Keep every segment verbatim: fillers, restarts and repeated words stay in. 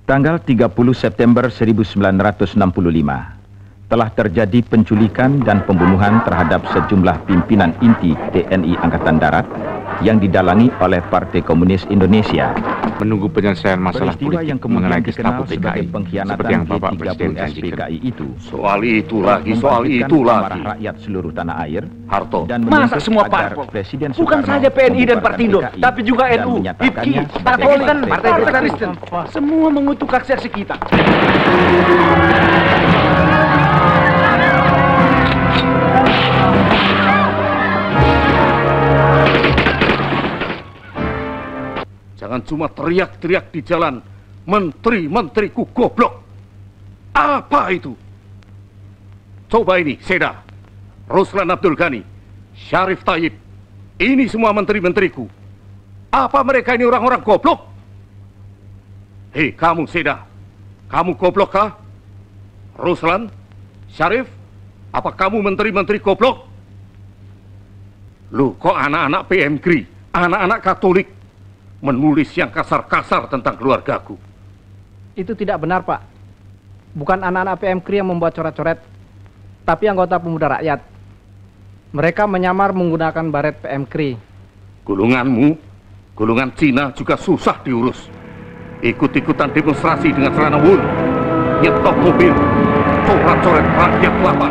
Tanggal tiga puluh September seribu sembilan ratus enam puluh lima telah terjadi penculikan dan pembunuhan terhadap sejumlah pimpinan inti T N I Angkatan Darat yang didalangi oleh Partai Komunis Indonesia. Menunggu penyelesaian masalah Peristiwa politik yang kemudian mengenai dikenal Gestapo P K I sebagai pengkhianatan seperti yang Bapak G tiga Presiden puluh S P K I janjikan. itu Soal itu lagi, soal membangkitkan itu amarah lagi. rakyat seluruh tanah air Harto, dan Masa menuntut semua agar parpol? Presiden Bukan Soekarno saja P N I dan membubarkan Partindo, P K I tapi juga dan N U, menyatakannya I P K I, sebagai Partai Kristen, partai Partai Kristen. Kristen. Semua mengutuk aksi-aksi kita. jangan cuma teriak-teriak di jalan, menteri-menteriku goblok. Apa itu? Coba ini, Seda, Ruslan Abdul Ghani, Syarif Tayyip, ini semua menteri-menteriku. Apa mereka ini orang-orang goblok? Hei, kamu Seda, kamu goblok kah? Ruslan, Syarif, apa kamu menteri-menteri goblok? Loh, kok anak-anak P M K R I, anak-anak Katolik, menulis yang kasar-kasar tentang keluargaku? Itu tidak benar, Pak. Bukan anak-anak P M K R I yang membuat coret-coret, tapi anggota pemuda rakyat. Mereka menyamar menggunakan baret P M K R I. Golonganmu, golongan Cina juga susah diurus. Ikut-ikutan demonstrasi dengan celana wul, nyetok mobil, coret-coret rakyat lapar.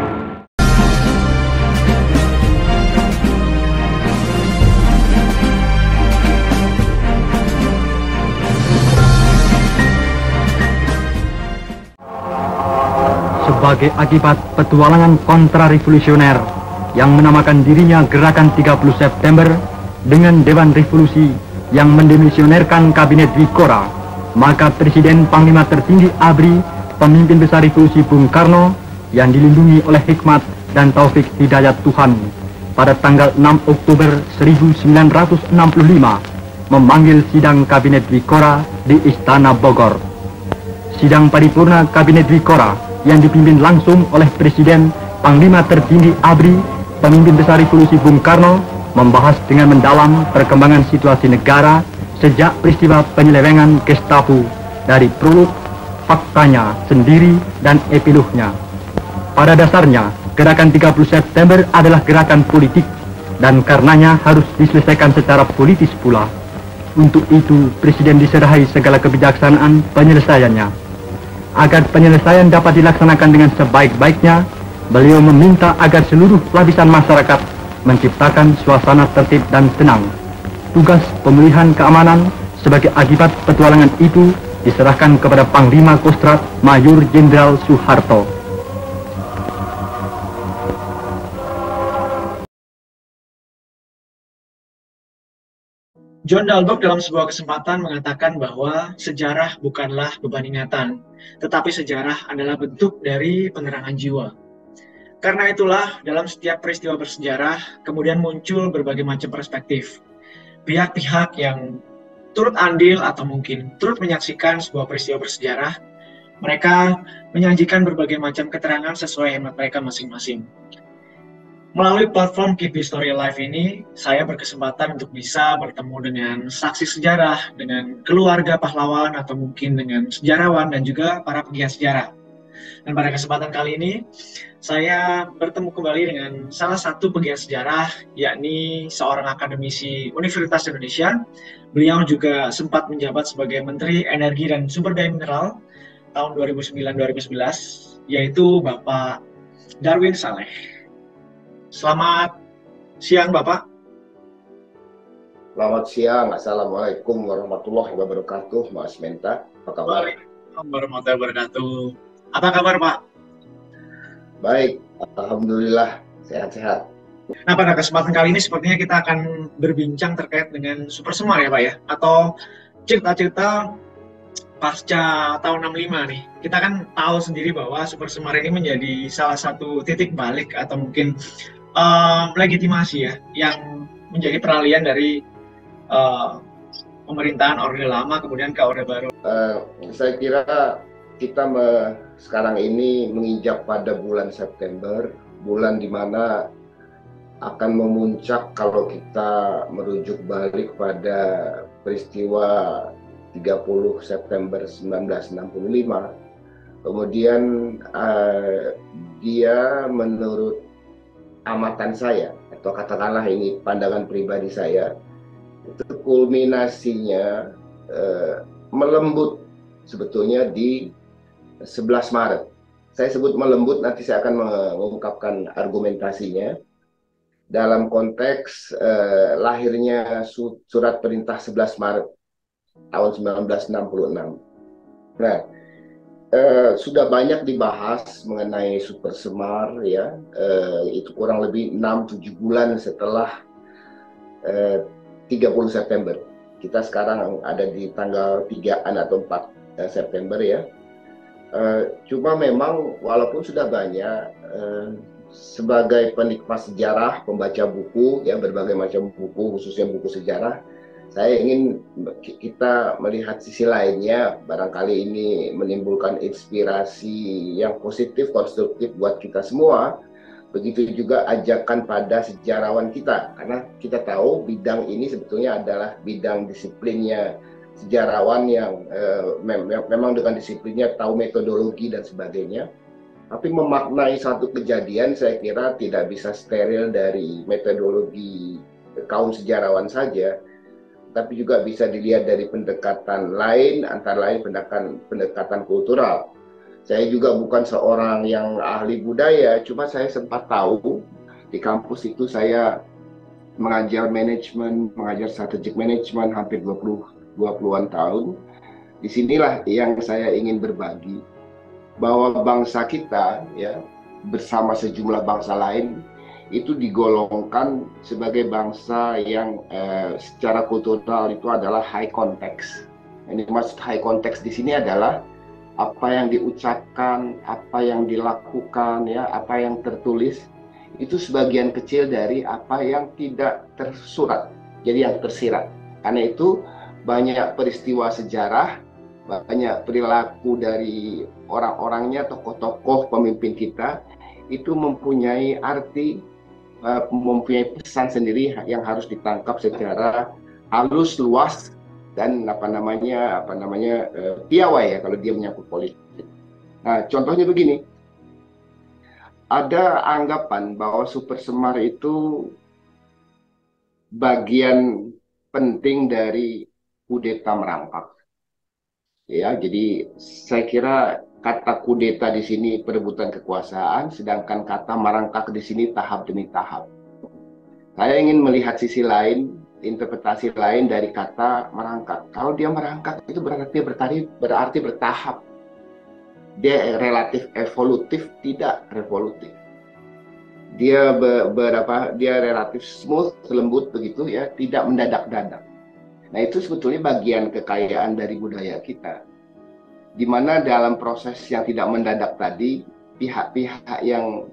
Sebagai akibat petualangan kontrarevolusioner yang menamakan dirinya Gerakan tiga puluh September dengan Dewan Revolusi yang mendemisionerkan Kabinet Dwikora, maka Presiden Panglima Tertinggi A B R I, pemimpin besar revolusi Bung Karno yang dilindungi oleh hikmat dan taufik hidayat Tuhan, pada tanggal enam Oktober seribu sembilan ratus enam puluh lima memanggil sidang Kabinet Dwikora di Istana Bogor. Sidang paripurna Kabinet Dwikora yang dipimpin langsung oleh Presiden Panglima Tertinggi A B R I, pemimpin besar revolusi Bung Karno, membahas dengan mendalam perkembangan situasi negara sejak peristiwa penyelewengan Gestapo dari prolog, faktanya sendiri, dan epilognya. Pada dasarnya, Gerakan tiga puluh September adalah gerakan politik dan karenanya harus diselesaikan secara politis pula. Untuk itu, Presiden diserahi segala kebijaksanaan penyelesaiannya. Agar penyelesaian dapat dilaksanakan dengan sebaik-baiknya, beliau meminta agar seluruh lapisan masyarakat menciptakan suasana tertib dan tenang. Tugas pemulihan keamanan sebagai akibat petualangan itu diserahkan kepada Panglima Kostrad Mayor Jenderal Soeharto. John Dalbrook dalam sebuah kesempatan mengatakan bahwa sejarah bukanlah beban ingatan, tetapi sejarah adalah bentuk dari penerangan jiwa. Karena itulah, dalam setiap peristiwa bersejarah, kemudian muncul berbagai macam perspektif. Pihak-pihak yang turut andil atau mungkin turut menyaksikan sebuah peristiwa bersejarah, mereka menyajikan berbagai macam keterangan sesuai hemat mereka masing-masing. Melalui platform Keep History Alive ini, saya berkesempatan untuk bisa bertemu dengan saksi sejarah, dengan keluarga pahlawan, atau mungkin dengan sejarawan dan juga para pegiat sejarah. Dan pada kesempatan kali ini, saya bertemu kembali dengan salah satu pegiat sejarah, yakni seorang akademisi Universitas Indonesia. Beliau juga sempat menjabat sebagai Menteri Energi dan Sumber Daya Mineral tahun dua ribu sembilan sampai dua ribu sebelas, yaitu Bapak Darwin Saleh. Selamat siang, Bapak. Selamat siang. Assalamualaikum warahmatullahi wabarakatuh. Mas Menta, apa kabar? Waalaikumsalam warahmatullahi wabarakatuh. Apa kabar, Pak? Baik, alhamdulillah sehat-sehat. Nah, pada kesempatan kali ini sepertinya kita akan berbincang terkait dengan Super Semar ya, Pak ya? Atau cerita-cerita pasca tahun enam puluh lima nih. Kita kan tahu sendiri bahwa Super Semar ini menjadi salah satu titik balik atau mungkin uh, legitimasi ya, yang menjadi peralihan dari uh, pemerintahan Orde Lama kemudian ke Orde Baru. Uh, saya kira kita me, sekarang ini menginjak pada bulan September, bulan di mana akan memuncak kalau kita merujuk balik pada peristiwa tiga puluh September seribu sembilan ratus enam puluh lima. Kemudian uh, dia menurut amatan saya, atau katakanlah ini pandangan pribadi saya, itu kulminasinya uh, melembut sebetulnya di sebelas Maret. Saya sebut melembut, nanti saya akan mengungkapkan argumentasinya. Dalam konteks uh, lahirnya surat perintah sebelas Maret tahun seribu sembilan ratus enam puluh enam. Nah, eh, sudah banyak dibahas mengenai Super Semar, ya, eh, itu kurang lebih enam tujuh bulan setelah eh, tiga puluh September. Kita sekarang ada di tanggal tigaan atau empat eh, September, ya. Eh, cuma memang walaupun sudah banyak, eh, sebagai penikmat sejarah, pembaca buku, ya, berbagai macam buku, khususnya buku sejarah, saya ingin kita melihat sisi lainnya. Barangkali ini menimbulkan inspirasi yang positif, konstruktif buat kita semua. Begitu juga ajakan pada sejarawan kita, karena kita tahu bidang ini sebetulnya adalah bidang disiplinnya sejarawan yang eh, mem memang dengan disiplinnya tahu metodologi dan sebagainya. Tapi memaknai satu kejadian saya kira tidak bisa steril dari metodologi kaum sejarawan saja, tapi juga bisa dilihat dari pendekatan lain, antara lain pendekatan, pendekatan kultural. Saya juga bukan seorang yang ahli budaya, cuma saya sempat tahu di kampus itu saya mengajar manajemen, mengajar strategic management hampir dua puluhan tahun. Disinilah yang saya ingin berbagi, bahwa bangsa kita, ya, bersama sejumlah bangsa lain, itu digolongkan sebagai bangsa yang eh, secara kultural itu adalah high context. Ini maksud high context di sini adalah apa yang diucapkan, apa yang dilakukan, ya, apa yang tertulis itu sebagian kecil dari apa yang tidak tersurat, jadi yang tersirat. Karena itu banyak peristiwa sejarah, banyak perilaku dari orang-orangnya, tokoh-tokoh pemimpin kita itu mempunyai arti, Uh, mempunyai pesan sendiri yang harus ditangkap secara halus, luas, dan apa namanya apa namanya uh, piawai, ya, kalau dia menyangkut politik. Nah, contohnya begini, ada anggapan bahwa Super Semar itu bagian penting dari kudeta merangkak. Ya, jadi saya kira kata kudeta di sini perebutan kekuasaan, sedangkan kata merangkak di sini tahap demi tahap. Saya ingin melihat sisi lain, interpretasi lain dari kata merangkak. Kalau dia merangkak itu berarti bertari, berarti bertahap. Dia relatif evolutif, tidak revolutif. Dia ber, berapa? Dia relatif smooth, lembut begitu, ya, tidak mendadak-dadak. Nah, itu sebetulnya bagian kekayaan dari budaya kita, di mana dalam proses yang tidak mendadak tadi, pihak-pihak yang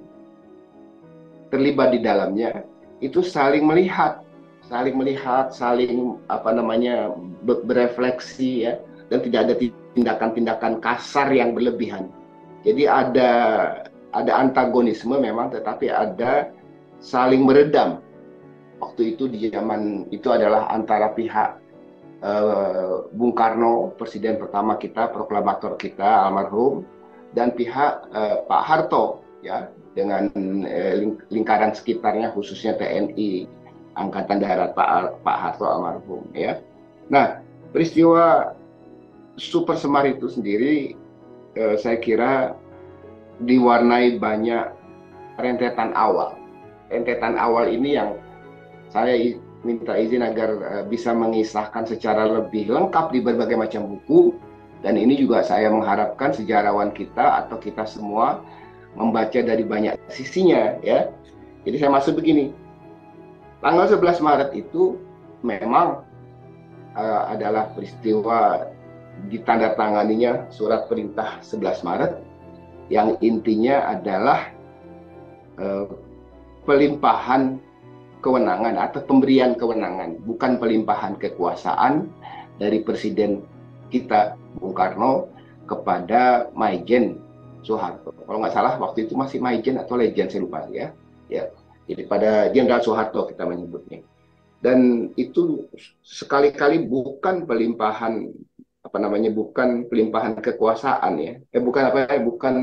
terlibat di dalamnya itu saling melihat, saling melihat, saling apa namanya berefleksi, ya, dan tidak ada tindakan-tindakan kasar yang berlebihan. Jadi ada ada antagonisme memang, tetapi ada saling meredam. Waktu itu di zaman itu adalah antara pihak Uh, Bung Karno, presiden pertama kita, proklamator kita almarhum, dan pihak uh, Pak Harto, ya, dengan uh, ling lingkaran sekitarnya, khususnya T N I Angkatan Darat Pak Pak Harto almarhum, ya. Nah, peristiwa Super Semar itu sendiri uh, saya kira diwarnai banyak rentetan awal. Rentetan awal ini yang saya minta izin agar uh, bisa mengisahkan secara lebih lengkap di berbagai macam buku, dan ini juga saya mengharapkan sejarawan kita atau kita semua membaca dari banyak sisinya, ya. Jadi saya masuk begini, tanggal sebelas Maret itu memang uh, adalah peristiwa ditandatanganinya surat perintah sebelas Maret yang intinya adalah uh, pelimpahan kewenangan atau pemberian kewenangan, bukan pelimpahan kekuasaan dari presiden kita Bung Karno kepada Maijen Soeharto. Kalau nggak salah waktu itu masih Maijen atau Legend, saya lupa, ya. Ya, jadi pada Jenderal Soeharto kita menyebutnya. Dan itu sekali-kali bukan pelimpahan apa namanya, bukan pelimpahan kekuasaan ya, eh bukan apa ya, bukan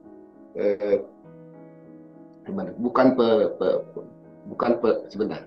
eh, gimana, bukan pe, pe, bukan pe, sebentar,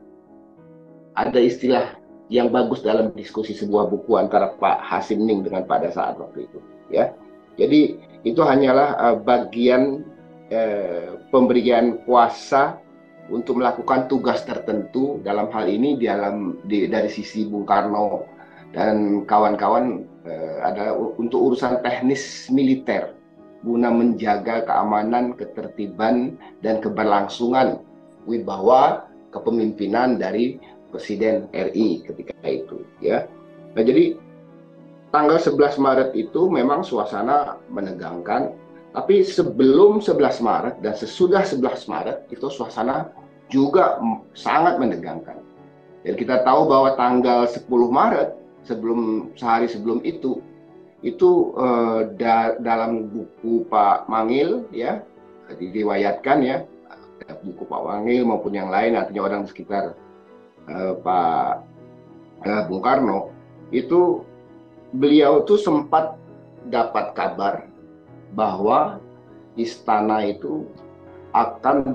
ada istilah yang bagus dalam diskusi sebuah buku antara Pak Hasim Ning dengan Pak Dasaat waktu itu ya. Jadi itu hanyalah uh, bagian uh, pemberian kuasa untuk melakukan tugas tertentu, dalam hal ini di dalam di, dari sisi Bung Karno dan kawan-kawan uh, adalah untuk urusan teknis militer guna menjaga keamanan, ketertiban dan keberlangsungan wibawa kepemimpinan dari Presiden R I ketika itu ya. Nah, jadi tanggal sebelas Maret itu memang suasana menegangkan, tapi sebelum sebelas Maret dan sesudah sebelas Maret itu suasana juga sangat menegangkan. Dan kita tahu bahwa tanggal sepuluh Maret, sebelum sehari sebelum itu itu eh, da dalam buku Pak Mangil ya, diriwayatkan ya, buku Pak Mangil maupun yang lain, artinya orang di sekitar Uh, Pak uh, Bung Karno, itu beliau tuh sempat dapat kabar bahwa istana itu akan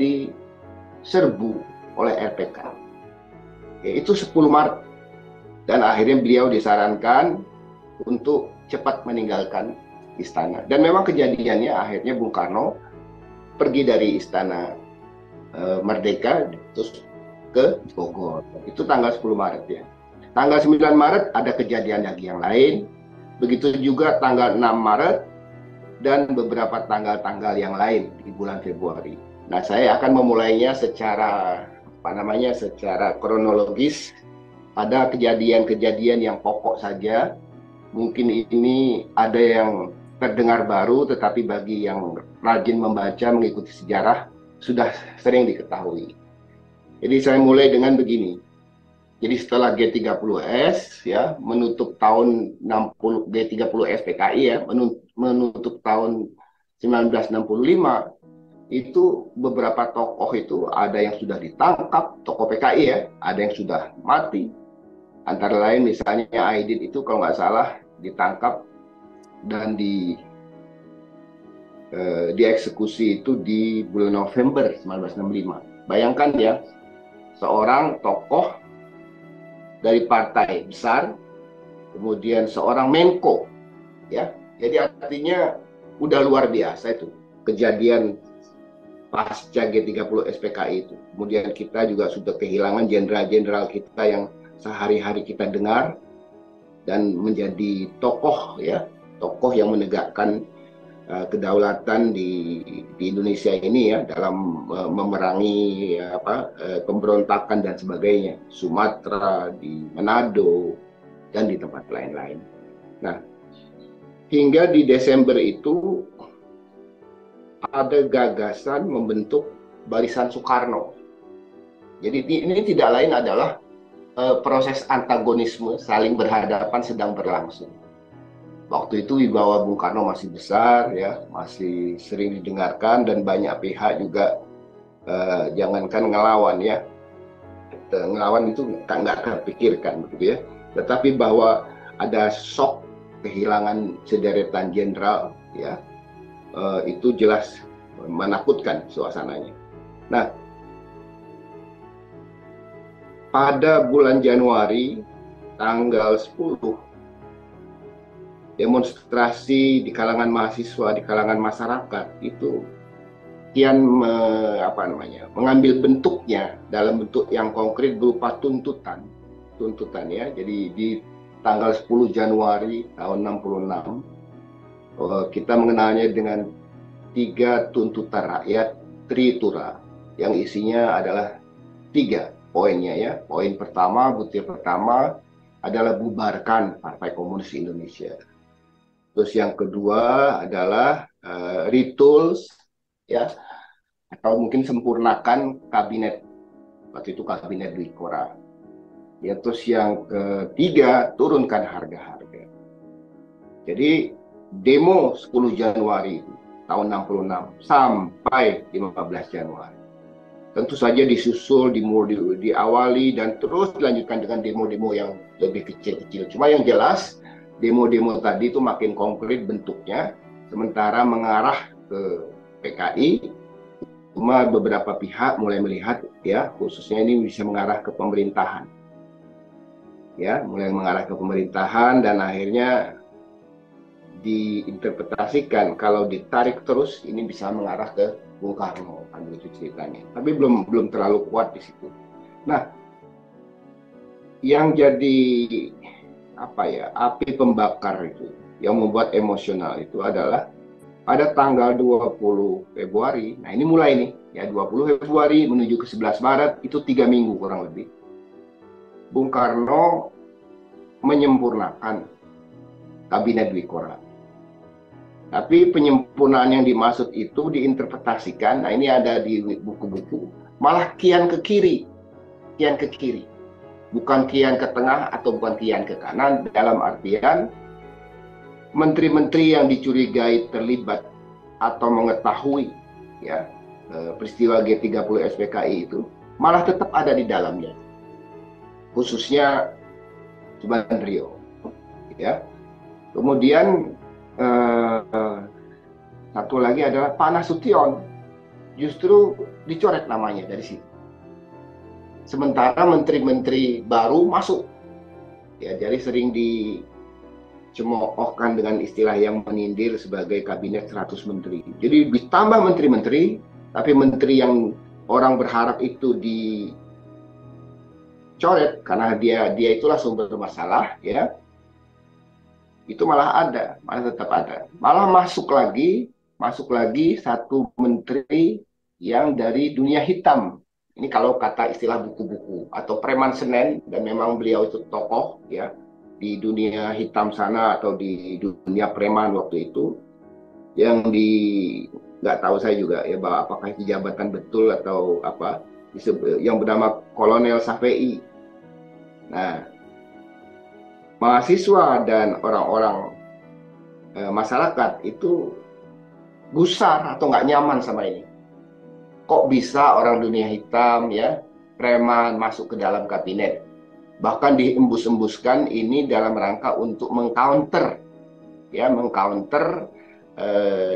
diserbu oleh R P K. Ya, itu sepuluh Maret. Dan akhirnya beliau disarankan untuk cepat meninggalkan istana. Dan memang kejadiannya akhirnya Bung Karno pergi dari istana uh, Merdeka terus ke Bogor. Itu tanggal sepuluh Maret ya. Tanggal sembilan Maret ada kejadian lagi yang lain. Begitu juga tanggal enam Maret dan beberapa tanggal-tanggal yang lain di bulan Februari. Nah, saya akan memulainya secara apa namanya? secara kronologis. Ada kejadian-kejadian yang pokok saja. Mungkin ini ada yang terdengar baru, tetapi bagi yang rajin membaca, mengikuti sejarah sudah sering diketahui. Jadi saya mulai dengan begini. Jadi setelah G tiga puluh S ya menutup tahun enam puluh, G tiga puluh S P K I ya menutup tahun seribu sembilan ratus enam puluh lima, itu beberapa tokoh itu ada yang sudah ditangkap, tokoh P K I ya, ada yang sudah mati. Antara lain misalnya Aidit itu kalau nggak salah ditangkap dan di eh, dieksekusi itu di bulan November seribu sembilan ratus enam puluh lima. Bayangkan ya, seorang tokoh dari partai besar, kemudian seorang Menko, ya, jadi artinya udah luar biasa itu kejadian pasca G tiga puluh S P K I itu. Kemudian kita juga sudah kehilangan jenderal-jenderal kita yang sehari-hari kita dengar dan menjadi tokoh, ya, tokoh yang menegakkan Uh, kedaulatan di, di Indonesia ini ya dalam uh, memerangi uh, apa uh, pemberontakan dan sebagainya, Sumatera, di Manado dan di tempat lain-lain. Nah, hingga di Desember itu ada gagasan membentuk Barisan Soekarno. Jadi ini tidak lain adalah uh, proses antagonisme saling berhadapan sedang berlangsung. Waktu itu wibawa Bung Karno masih besar ya, masih sering didengarkan dan banyak pihak juga eh, jangankan ngelawan ya, ngelawan itu nggak terpikirkan begitu ya. Tetapi bahwa ada shock kehilangan sederetan jenderal ya, eh, itu jelas menakutkan suasananya. Nah, pada bulan Januari tanggal sepuluh, demonstrasi di kalangan mahasiswa, di kalangan masyarakat itu kian me, apa namanya, mengambil bentuknya dalam bentuk yang konkret berupa tuntutan, tuntutan ya. Jadi di tanggal sepuluh Januari tahun enam puluh enam kita mengenalnya dengan tiga tuntutan rakyat Tritura yang isinya adalah tiga poinnya ya. Poin pertama, butir pertama adalah bubarkan Partai Komunis Indonesia. Terus yang kedua adalah uh, retools ya, atau mungkin sempurnakan kabinet, waktu itu kabinet Dwi Korah. Ya, terus yang ketiga turunkan harga-harga. Jadi demo sepuluh Januari tahun enam puluh enam sampai lima belas Januari. Tentu saja disusul, di, di, diawali dan terus dilanjutkan dengan demo-demo yang lebih kecil-kecil. Cuma yang jelas demo-demo tadi itu makin konkret bentuknya, sementara mengarah ke P K I, cuma beberapa pihak mulai melihat ya, khususnya ini bisa mengarah ke pemerintahan. Ya, mulai mengarah ke pemerintahan dan akhirnya diinterpretasikan kalau ditarik terus ini bisa mengarah ke Bung Karno, kan begitu ceritanya. Tapi belum belum terlalu kuat di situ. Nah, yang jadi apa ya, api pembakar itu yang membuat emosional itu adalah pada tanggal dua puluh Februari. Nah, ini mulai nih ya, dua puluh Februari menuju ke sebelas Maret, itu tiga minggu kurang lebih. Bung Karno menyempurnakan Kabinet Dwi Korah. Tapi penyempurnaan yang dimaksud itu diinterpretasikan, nah ini ada di buku-buku, malah kian ke kiri, kian ke kiri. Bukan kian ke tengah atau bukan kian ke kanan, dalam artian menteri-menteri yang dicurigai terlibat atau mengetahui ya peristiwa G tiga puluh S P K I itu malah tetap ada di dalamnya. Khususnya Subandrio. Ya. Kemudian eh, satu lagi adalah Pak Nasution, justru dicoret namanya dari situ. Sementara menteri-menteri baru masuk, ya jadi sering dicemoohkan dengan istilah yang menyindir sebagai kabinet seratus menteri. Jadi ditambah menteri-menteri, tapi menteri yang orang berharap itu dicoret karena dia dia itulah sumber masalah, ya. Itu malah ada, malah tetap ada. Malah masuk lagi, masuk lagi satu menteri yang dari dunia hitam. Ini kalau kata istilah buku-buku atau preman Senen, dan memang beliau itu tokoh ya di dunia hitam sana atau di dunia preman waktu itu, yang di nggak tahu saya juga ya bahwa apakah itu jabatan betul atau apa, yang bernama Kolonel Safei. Nah, mahasiswa dan orang-orang e, masyarakat itu gusar atau nggak nyaman sama ini. Kok bisa orang dunia hitam ya, preman masuk ke dalam kabinet? Bahkan diembus-embuskan ini dalam rangka untuk mengcounter ya, mengcounter e,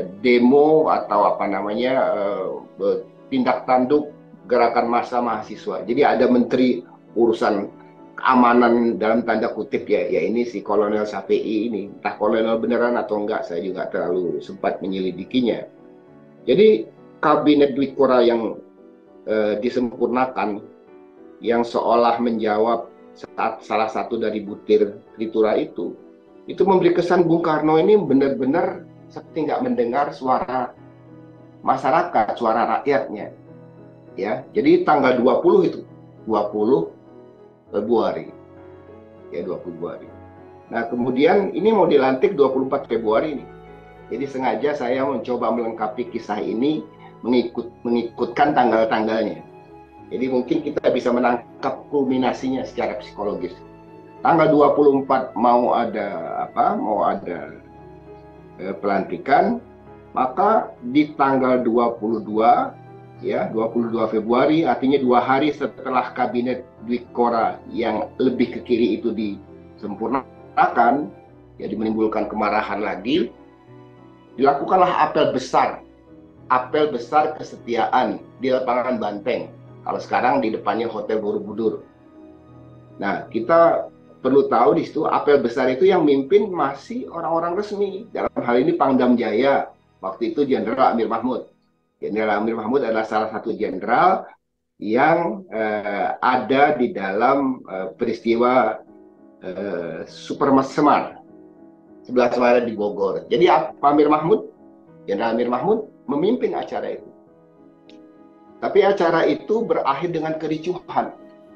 demo atau apa namanya e, tindak tanduk gerakan massa mahasiswa. Jadi ada menteri urusan keamanan dalam tanda kutip ya, ya ini si Kolonel Safei ini, entah kolonel beneran atau enggak, saya juga terlalu sempat menyelidikinya. Jadi kabinet Dwi Korah yang eh, disempurnakan, yang seolah menjawab saat salah satu dari butir Tritura itu, itu memberi kesan Bung Karno ini benar-benar seperti nggak mendengar suara masyarakat, suara rakyatnya. Ya, jadi tanggal dua puluh itu, dua puluh Februari, ya dua puluh Februari. Nah kemudian ini mau dilantik dua puluh empat Februari ini. Jadi sengaja saya mencoba melengkapi kisah ini mengikut mengikutkan tanggal-tanggalnya. Jadi mungkin kita bisa menangkap kulminasinya secara psikologis. Tanggal dua puluh empat mau ada apa? Mau ada eh, pelantikan, maka di tanggal dua puluh dua ya dua puluh dua Februari, artinya dua hari setelah kabinet Dwi Korah yang lebih ke kiri itu disempurnakan, ya menimbulkan kemarahan lagi, dilakukanlah apel besar, apel besar kesetiaan di lapangan Banteng. Kalau sekarang di depannya Hotel Borobudur. Nah, kita perlu tahu di situ apel besar itu yang mimpin masih orang-orang resmi. Dalam hal ini Pangdam Jaya, waktu itu Jenderal Amir Mahmud. Jenderal Amir Mahmud adalah salah satu jenderal yang eh, ada di dalam eh, peristiwa eh, Super Semar sebelas Maret di Bogor. Jadi Amir Mahmud, Jenderal Amir Mahmud memimpin acara itu. Tapi acara itu berakhir dengan kericuhan.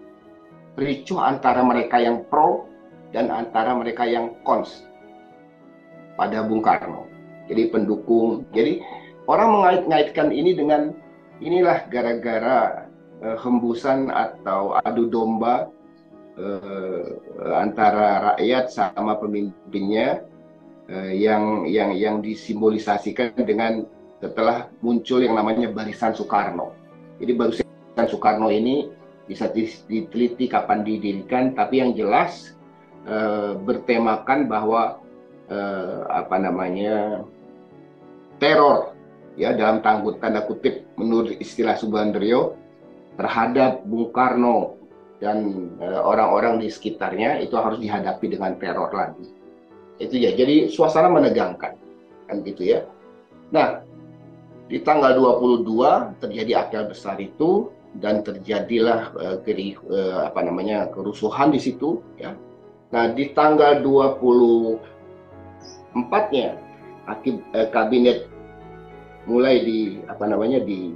Ricuh antara mereka yang pro dan antara mereka yang cons pada Bung Karno. Jadi pendukung. Jadi orang mengait-ngaitkan ini dengan inilah gara-gara uh, hembusan atau adu domba uh, antara rakyat sama pemimpinnya uh, yang yang yang disimbolisasikan dengan setelah muncul yang namanya Barisan Soekarno. Jadi Barisan Soekarno ini bisa diteliti kapan didirikan, tapi yang jelas uh, bertemakan bahwa uh, apa namanya teror, ya, dalam tanda kutip menurut istilah Subandrio terhadap Bung Karno dan orang-orang uh, di sekitarnya itu harus dihadapi dengan teror lagi. Itu ya, jadi suasana menegangkan kan gitu ya. Nah, di tanggal dua puluh dua terjadi apel besar itu dan terjadilah uh, keri, uh, apa namanya kerusuhan di situ ya. Nah, di tanggal dua puluh empat-nya akib, uh, kabinet mulai di apa namanya di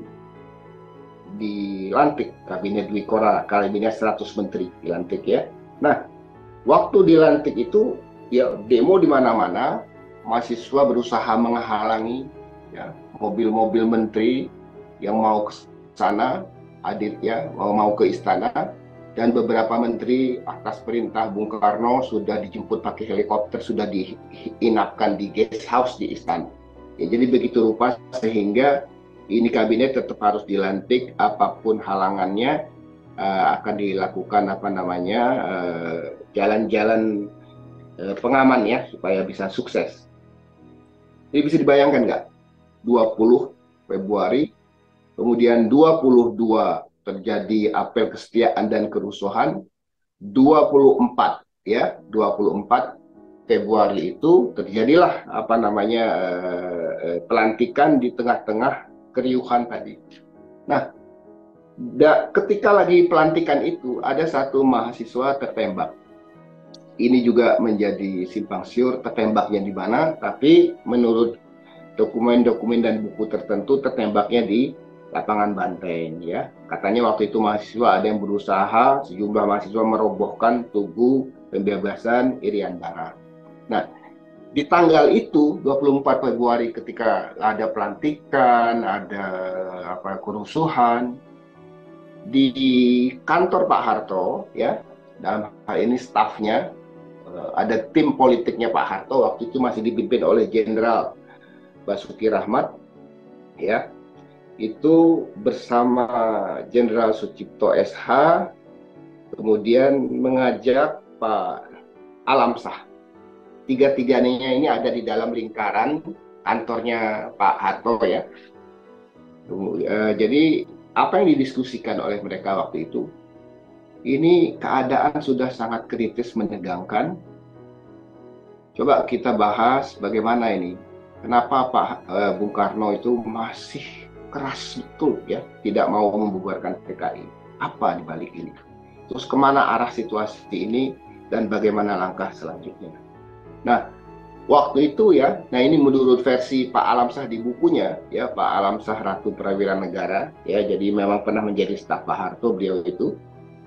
dilantik, kabinet Dwi Korah, kabinet seratus menteri dilantik ya. Nah, waktu dilantik itu ya demo di mana-mana, mahasiswa berusaha menghalangi ya mobil-mobil menteri yang mau ke sana hadir ya, mau mau ke istana, dan beberapa menteri atas perintah Bung Karno sudah dijemput pakai helikopter, sudah diinapkan di guest house di istana. Ya, jadi begitu rupa sehingga ini kabinet tetap harus dilantik apapun halangannya, uh, akan dilakukan apa namanya jalan-jalan uh, uh, pengaman ya supaya bisa sukses. Jadi bisa dibayangkan nggak? dua puluh Februari, kemudian dua puluh dua terjadi apel kesetiaan dan kerusuhan, dua puluh empat ya, dua puluh empat Februari itu terjadilah apa namanya uh, pelantikan di tengah-tengah keriuhan tadi. Nah, da, ketika lagi pelantikan itu ada satu mahasiswa tertembak. Ini juga menjadi simpang siur tertembaknya di mana, tapi menurut dokumen-dokumen dan buku tertentu tertembaknya di lapangan Banteng ya. Katanya waktu itu mahasiswa ada yang berusaha, sejumlah mahasiswa merobohkan tugu pembebasan Irian Barat. Nah, di tanggal itu dua puluh empat Februari ketika ada pelantikan, ada apa kerusuhan di kantor Pak Harto ya, dalam hal ini stafnya, ada tim politiknya Pak Harto waktu itu masih dipimpin oleh Jenderal Basuki Rahmat ya, itu bersama Jenderal Sucipto S H kemudian mengajak Pak Alamsah. Tiga-tiganya ini ada di dalam lingkaran kantornya Pak Harto ya. Jadi apa yang didiskusikan oleh mereka waktu itu, ini keadaan sudah sangat kritis menegangkan. Coba kita bahas bagaimana ini, kenapa Pak uh, Bung Karno itu masih keras betul ya, tidak mau membubarkan P K I. Apa dibalik ini? Terus kemana arah situasi ini dan bagaimana langkah selanjutnya? Nah, waktu itu ya, nah ini menurut versi Pak Alamsah di bukunya ya, Pak Alamsah Ratu Prawira Negara ya, jadi memang pernah menjadi staf Pak Harto beliau itu.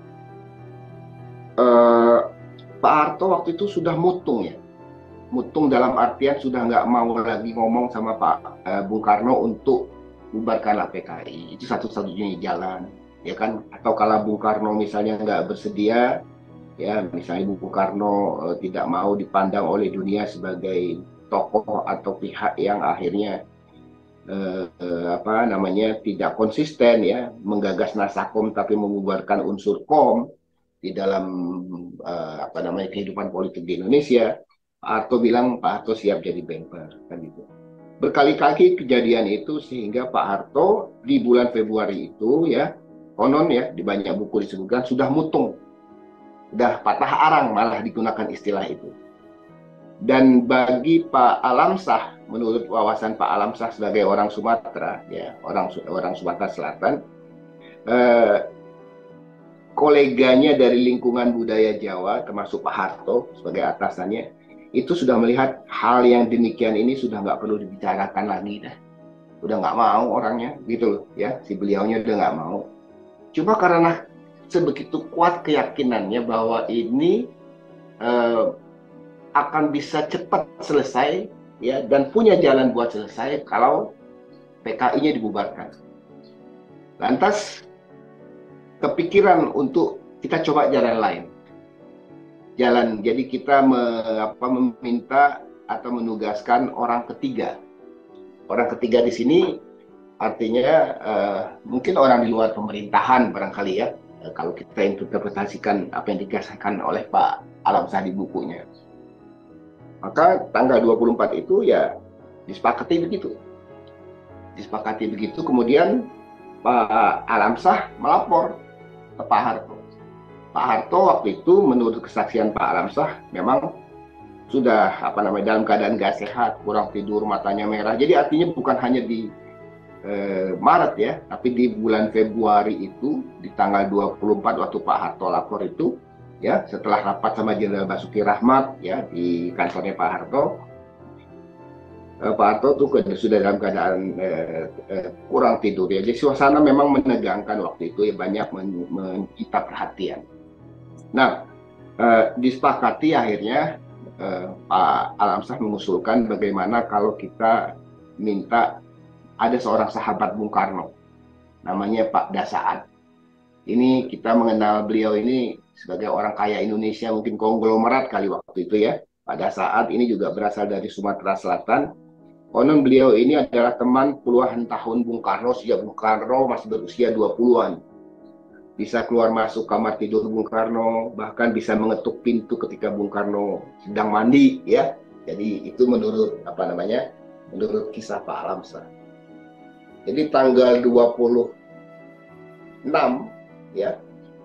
Uh, Pak Harto waktu itu sudah mutung ya, mutung dalam artian sudah nggak mau lagi ngomong sama Pak uh, Bung Karno untuk bubarkanlah P K I, itu satu-satunya jalan ya kan. Atau kalau Bung Karno misalnya nggak bersedia ya, misalnya Bung Karno uh, tidak mau dipandang oleh dunia sebagai tokoh atau pihak yang akhirnya uh, uh, apa namanya tidak konsisten ya, menggagas Nasakom tapi membubarkan unsur Kom di dalam uh, apa namanya kehidupan politik di Indonesia. Pak Harto bilang Pak Harto siap jadi bemper kan gitu. Berkali-kali kejadian itu sehingga Pak Harto di bulan Februari itu ya, konon ya di banyak buku disebutkan sudah mutung, udah patah arang malah digunakan istilah itu. Dan bagi Pak Alamsah, menurut wawasan Pak Alamsah sebagai orang Sumatera ya, orang orang Sumatera Selatan, eh, koleganya dari lingkungan budaya Jawa termasuk Pak Harto sebagai atasannya itu sudah melihat hal yang demikian ini sudah nggak perlu dibicarakan lagi dah, udah nggak mau orangnya gitu loh ya, si beliaunya udah nggak mau. Cuma karena sebegitu kuat keyakinannya bahwa ini eh, akan bisa cepat selesai ya, dan punya jalan buat selesai kalau P K I-nya dibubarkan. Lantas kepikiran untuk kita coba jalan lain. Jalan, jadi kita me, apa, meminta atau menugaskan orang ketiga. Orang ketiga di sini artinya uh, mungkin orang di luar pemerintahan barangkali ya. Uh, kalau kita interpretasikan apa yang dikasihkan oleh Pak Alamsyah di bukunya. Maka tanggal dua puluh empat itu ya disepakati begitu. Disepakati begitu, kemudian Pak Alamsyah melapor ke Pak Harto. Pak Harto waktu itu menurut kesaksian Pak Alamsyah memang sudah apa namanya dalam keadaan gak sehat, kurang tidur, matanya merah. Jadi artinya bukan hanya di eh, Maret ya, tapi di bulan Februari itu di tanggal dua puluh empat waktu Pak Harto lapor itu ya, setelah rapat sama Jenderal Basuki Rahmat ya di kantornya Pak Harto, eh, Pak Harto tuh sudah dalam keadaan eh, eh, kurang tidur ya. Jadi suasana memang menegangkan waktu itu ya, banyak menyita perhatian. Nah, eh, disepakati akhirnya Uh, Pak Alamsyah mengusulkan bagaimana kalau kita minta ada seorang sahabat Bung Karno, namanya Pak Dasaad. Ini kita mengenal beliau ini sebagai orang kaya Indonesia, mungkin konglomerat kali waktu itu ya. Pak Dasaad ini juga berasal dari Sumatera Selatan. Konon beliau ini adalah teman puluhan tahun Bung Karno sejak Bung Karno masih berusia dua puluhan. Bisa keluar masuk kamar tidur Bung Karno, bahkan bisa mengetuk pintu ketika Bung Karno sedang mandi ya. Jadi itu menurut apa namanya? Menurut kisah Pak Alamsyah. Jadi tanggal dua puluh enam ya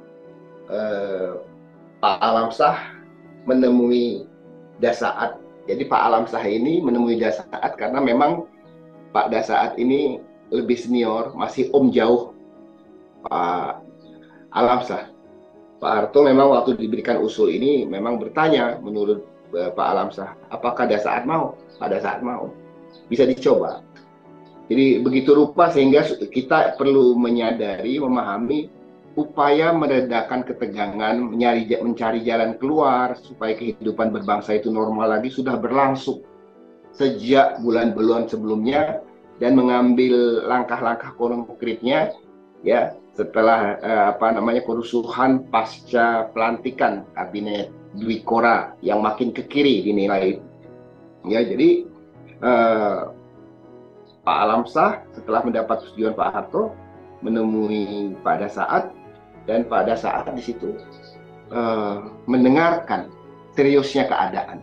eh, Pak Alamsyah menemui Dasaad. Jadi Pak Alamsyah ini menemui Dasaad karena memang Pak Dasaad ini lebih senior, masih om jauh Pak Alamsyah. Pak Harto memang waktu diberikan usul ini memang bertanya menurut uh, Pak Alamsyah, apakah Dasaad mau? Pak Dasaad mau. Bisa dicoba. Jadi begitu rupa sehingga kita perlu menyadari, memahami upaya meredakan ketegangan, mencari, mencari jalan keluar supaya kehidupan berbangsa itu normal lagi sudah berlangsung sejak bulan-bulan sebelumnya, dan mengambil langkah-langkah konkretnya ya setelah eh, apa namanya kerusuhan pasca pelantikan kabinet Dwi Kora yang makin ke kiri dinilai ya. Jadi eh, Pak Alamsyah setelah mendapat persetujuan Pak Harto menemui Pak Dasaad, dan Pak Dasaad di situ eh, mendengarkan seriusnya keadaan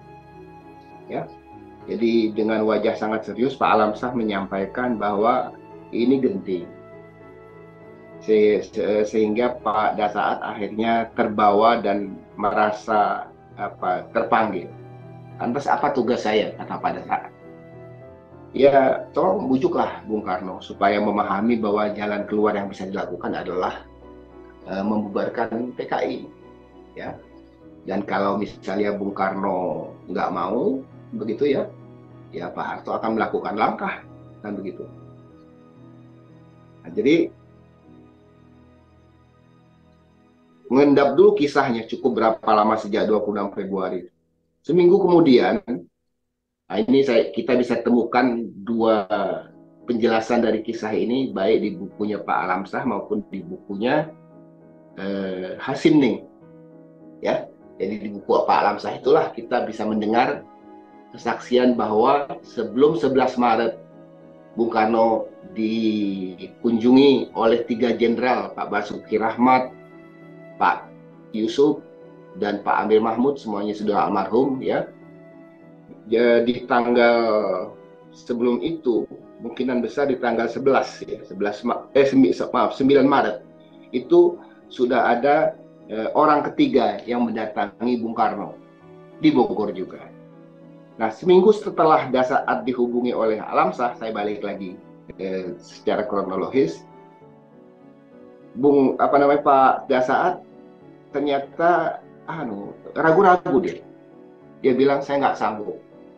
ya. Jadi dengan wajah sangat serius Pak Alamsyah menyampaikan bahwa ini genting. Se se sehingga Pak Dasaad akhirnya terbawa dan merasa apa terpanggil. Lantas apa tugas saya, kata Pak Dasaad? Ya, tolong bujuklah Bung Karno supaya memahami bahwa jalan keluar yang bisa dilakukan adalah uh, membubarkan P K I, ya. Dan kalau misalnya Bung Karno nggak mau begitu ya, ya Pak Harto akan melakukan langkah, kan begitu. Nah, jadi mengendap dulu kisahnya cukup berapa lama sejak dua puluh enam Februari. Seminggu kemudian, nah ini saya, kita bisa temukan dua penjelasan dari kisah ini, baik di bukunya Pak Alamsyah maupun di bukunya eh, Hasim Ning. Ya, jadi di buku Pak Alamsyah itulah kita bisa mendengar kesaksian bahwa sebelum sebelas Maret, Bung Karno dikunjungi oleh tiga jenderal, Pak Basuki Rahmat, Pak Yusuf, dan Pak Amir Mahmud, semuanya sudah almarhum ya. Jadi tanggal sebelum itu, kemungkinan besar di tanggal sebelas ya, sebelas eh maaf sembilan Maret itu sudah ada eh, orang ketiga yang mendatangi Bung Karno di Bogor juga. Nah, seminggu setelah Dasaad dihubungi oleh Alamsyah, saya balik lagi eh, secara kronologis. Bung apa namanya Pak Dasaad ternyata anu ragu-ragu dia. Dia bilang saya nggak sanggup.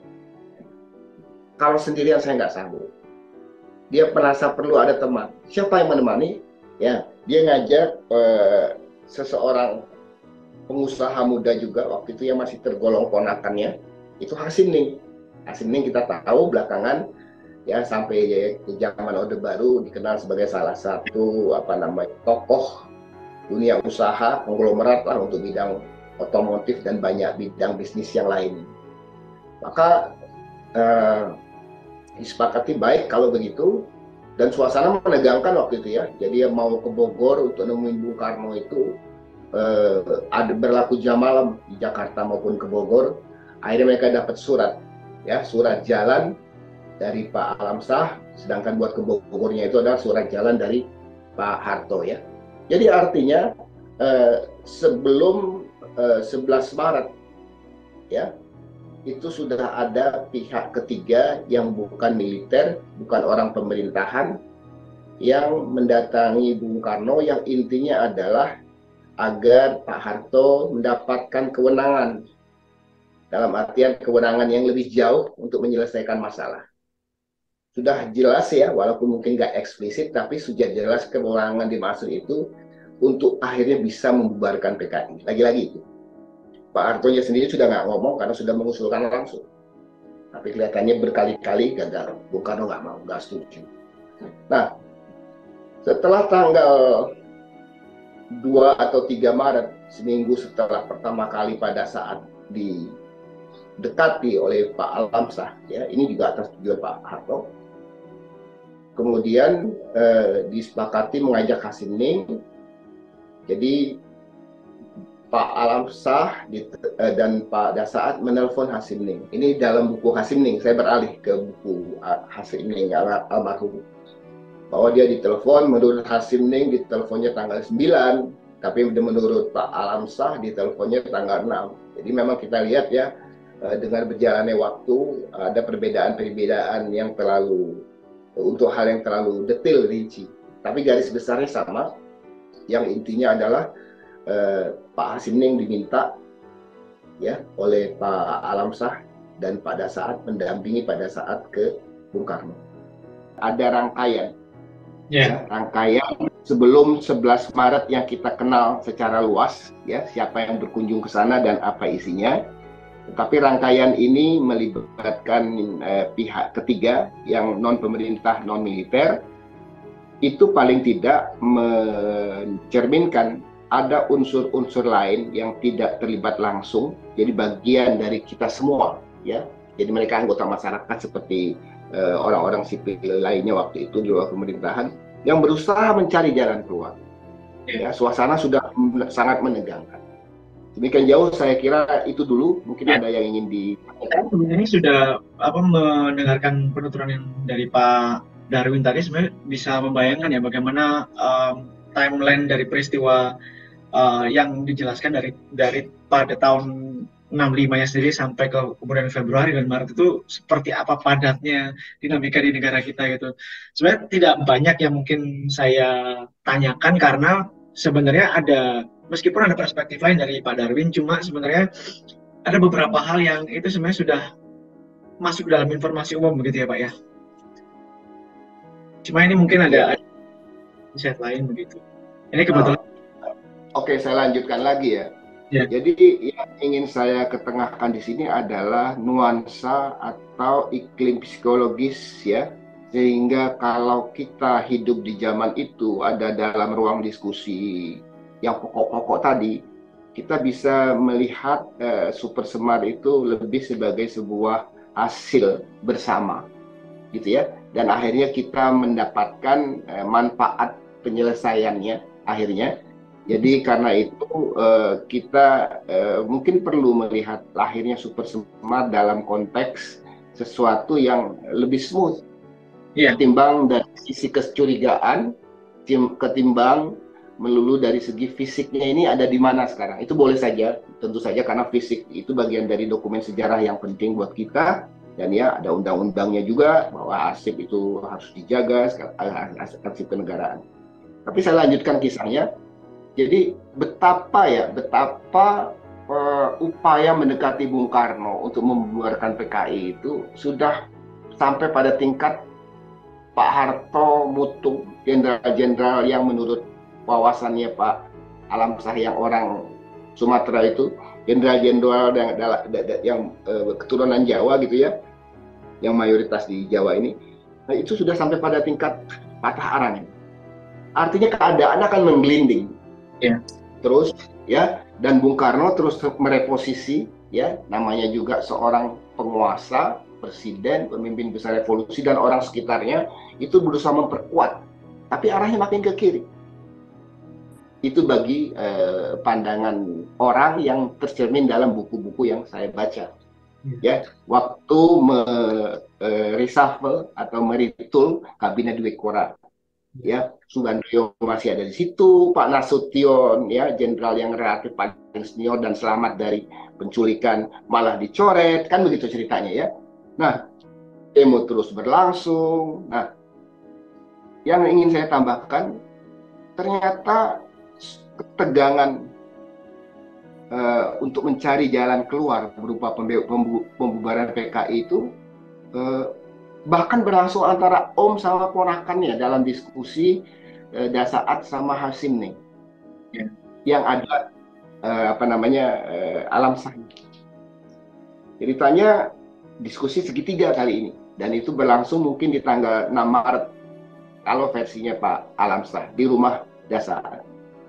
Kalau sendirian saya nggak sanggup. Dia merasa perlu ada teman. Siapa yang menemani? Ya, dia ngajak eh, seseorang pengusaha muda juga waktu itu yang masih tergolong ponakannya. Itu Hasim Ning. Hasim Ning kita tahu belakangan ya sampai ya, ke zaman Orde Baru dikenal sebagai salah satu apa namanya tokoh dunia usaha konglomerat lah untuk bidang otomotif dan banyak bidang bisnis yang lain. Maka eh, disepakati baik kalau begitu, dan suasana menegangkan waktu itu ya. Jadi mau ke Bogor untuk nemuin Bung Karno itu uh, ada berlaku jam malam di Jakarta maupun ke Bogor, akhirnya mereka dapat surat, ya surat jalan dari Pak Alamsah, sedangkan buat ke Bogornya itu adalah surat jalan dari Pak Harto, ya. Jadi artinya uh, sebelum uh, sebelas Maret, ya, itu sudah ada pihak ketiga yang bukan militer, bukan orang pemerintahan, yang mendatangi Bung Karno yang intinya adalah agar Pak Harto mendapatkan kewenangan, dalam artian kewenangan yang lebih jauh untuk menyelesaikan masalah. Sudah jelas ya, walaupun mungkin nggak eksplisit, tapi sudah jelas kewenangan dimaksud itu untuk akhirnya bisa membubarkan P K I. Lagi-lagi itu, Pak Hartonya sendiri sudah nggak ngomong karena sudah mengusulkan langsung. Tapi kelihatannya berkali-kali gagal. Bung Karno nggak mau, nggak setuju. Nah, setelah tanggal dua atau tiga Maret, seminggu setelah pertama kali pada saat didekati oleh Pak Alamsah, ya, ini juga atas tujuan Pak Harto, kemudian eh, disepakati mengajak Hasimning. Jadi Pak Alamsah di, eh, dan Pak Dasaat menelpon Hasimning. Ini dalam buku Hasimning, saya beralih ke buku Hasimning al almarhum. Bahwa dia ditelepon, menurut Hasimning diteleponnya tanggal sembilan, tapi menurut Pak Alamsah diteleponnya tanggal enam. Jadi memang kita lihat ya, eh, dengan berjalannya waktu ada perbedaan-perbedaan yang terlalu, untuk hal yang terlalu detail rinci. Tapi garis besarnya sama, yang intinya adalah eh, Pak Hasimning diminta ya oleh Pak Alamsah dan pada saat mendampingi pada saat ke Bung Karno. Ada rangkaian, yeah. ya, rangkaian sebelum sebelas Maret yang kita kenal secara luas, ya, siapa yang berkunjung ke sana dan apa isinya. Tetapi rangkaian ini melibatkan eh, pihak ketiga yang non pemerintah, non militer, itu paling tidak mencerminkan ada unsur-unsur lain yang tidak terlibat langsung, jadi bagian dari kita semua, ya. Jadi mereka anggota masyarakat seperti orang-orang uh, sipil lainnya waktu itu di luar pemerintahan yang berusaha mencari jalan keluar. Ya, suasana sudah sangat menegangkan. Demikian jauh saya kira itu dulu. Mungkin ya. Ada yang ingin di. Ini sudah apa mendengarkan penuturan yang dari Pak Darwin tadi, sebenarnya bisa membayangkan ya bagaimana um, timeline dari peristiwa uh, yang dijelaskan dari dari pada tahun enam puluh lima nya sendiri sampai ke kemudian Februari dan Maret itu seperti apa padatnya dinamika di negara kita gitu. Sebenarnya tidak banyak yang mungkin saya tanyakan karena sebenarnya ada, meskipun ada perspektif lain dari Pak Darwin, cuma sebenarnya ada beberapa hal yang itu sebenarnya sudah masuk dalam informasi umum begitu ya Pak ya. Cuma ini mungkin ada insight lain begitu. Ini kebetulan. Oh. Oke, saya lanjutkan lagi ya. Ya. Jadi yang ingin saya ketengahkan di sini adalah nuansa atau iklim psikologis ya, sehingga kalau kita hidup di zaman itu ada dalam ruang diskusi yang pokok-pokok tadi, kita bisa melihat eh, Super Semar itu lebih sebagai sebuah hasil bersama, gitu ya. Dan akhirnya kita mendapatkan eh, manfaat penyelesaiannya akhirnya. Jadi karena itu uh, kita uh, mungkin perlu melihat lahirnya Super Semar dalam konteks sesuatu yang lebih smooth, yeah. ketimbang dari sisi kecurigaan, ketimbang melulu dari segi fisiknya ini ada di mana sekarang. Itu boleh saja, tentu saja karena fisik itu bagian dari dokumen sejarah yang penting buat kita, dan ya ada undang-undangnya juga bahwa arsip itu harus dijaga, arsip kenegaraan. Tapi saya lanjutkan kisahnya. Jadi betapa ya, betapa uh, upaya mendekati Bung Karno untuk membubarkan P K I itu sudah sampai pada tingkat Pak Harto mutung jenderal-jenderal yang menurut wawasannya Pak Alamsah yang orang Sumatera itu, jenderal-jenderal yang, yang uh, keturunan Jawa gitu ya, yang mayoritas di Jawa ini, nah, itu sudah sampai pada tingkat patah arang. Artinya keadaan akan menggelinding. Ya. Terus ya, dan Bung Karno terus mereposisi ya, namanya juga seorang penguasa, presiden, pemimpin besar revolusi, dan orang sekitarnya itu berusaha memperkuat, tapi arahnya makin ke kiri. Itu bagi eh, pandangan orang yang tercermin dalam buku-buku yang saya baca. Ya, waktu me, eh, reshuffle atau meritul kabinet Dwikora, ya, Subandrio masih ada di situ, Pak Nasution, ya, jenderal yang relatif paling senior dan selamat dari penculikan malah dicoret, kan begitu ceritanya ya. Nah, demo terus berlangsung. Nah, yang ingin saya tambahkan, ternyata ketegangan uh, untuk mencari jalan keluar berupa pembubaran P K I itu uh, bahkan berlangsung antara Om sama ponakannya dalam diskusi uh, Dasaat sama Hasim nih, yeah. yang ada uh, apa namanya uh, Alam Sah. Ceritanya diskusi segitiga kali ini, dan itu berlangsung mungkin di tanggal enam Maret kalau versinya Pak Alam Sah di rumah Dasaat.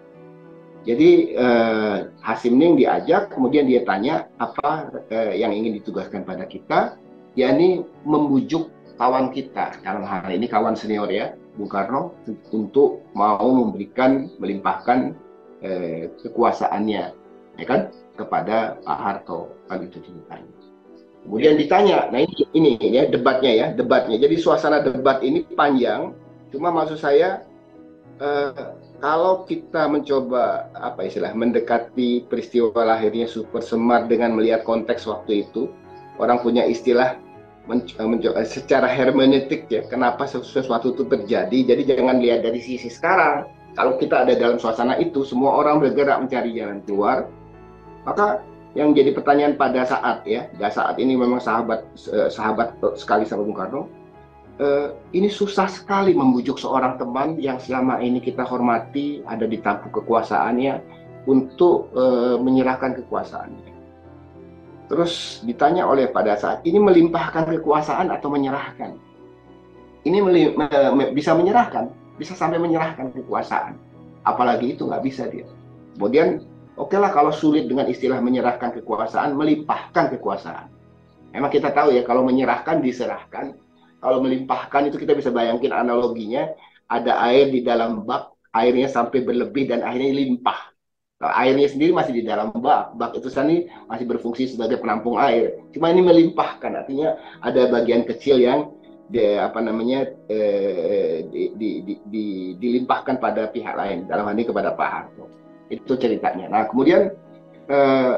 Jadi eh, Hasim Ning diajak, kemudian dia tanya apa eh, yang ingin ditugaskan pada kita, yakni membujuk kawan kita, dalam hal ini kawan senior ya, Bung Karno, untuk mau memberikan, melimpahkan eh, kekuasaannya, ya kan, kepada Pak Harto, kan itu ceritanya. Kemudian ditanya, nah ini, ini ya debatnya ya, debatnya. Jadi suasana debat ini panjang, cuma maksud saya eh, kalau kita mencoba apa istilah mendekati peristiwa lahirnya Super Semar dengan melihat konteks waktu itu, orang punya istilah mencoba secara hermeneutik ya, kenapa sesuatu itu terjadi. Jadi jangan lihat dari sisi sekarang. Kalau kita ada dalam suasana itu, semua orang bergerak mencari jalan keluar. Maka yang jadi pertanyaan pada saat ya, saat ini memang sahabat sahabat sekali sama Bung Karno. Uh, ini susah sekali membujuk seorang teman yang selama ini kita hormati, ada di tampuk kekuasaannya, untuk uh, menyerahkan kekuasaannya. Terus ditanya oleh pada saat ini, melimpahkan kekuasaan atau menyerahkan? Ini me me bisa menyerahkan, bisa sampai menyerahkan kekuasaan. Apalagi itu nggak bisa dia. Kemudian, oke lah kalau sulit dengan istilah menyerahkan kekuasaan, melimpahkan kekuasaan. Memang kita tahu ya, kalau menyerahkan diserahkan. Kalau melimpahkan itu kita bisa bayangin analoginya, ada air di dalam bak, airnya sampai berlebih dan akhirnya limpah. Kalau airnya sendiri masih di dalam bak, bak itu sendiri masih berfungsi sebagai penampung air. Cuma ini melimpahkan, artinya ada bagian kecil yang di, apa namanya eh, di, di, di, di, dilimpahkan pada pihak lain, dalam hal ini kepada Pak Harto. Itu ceritanya. Nah kemudian eh,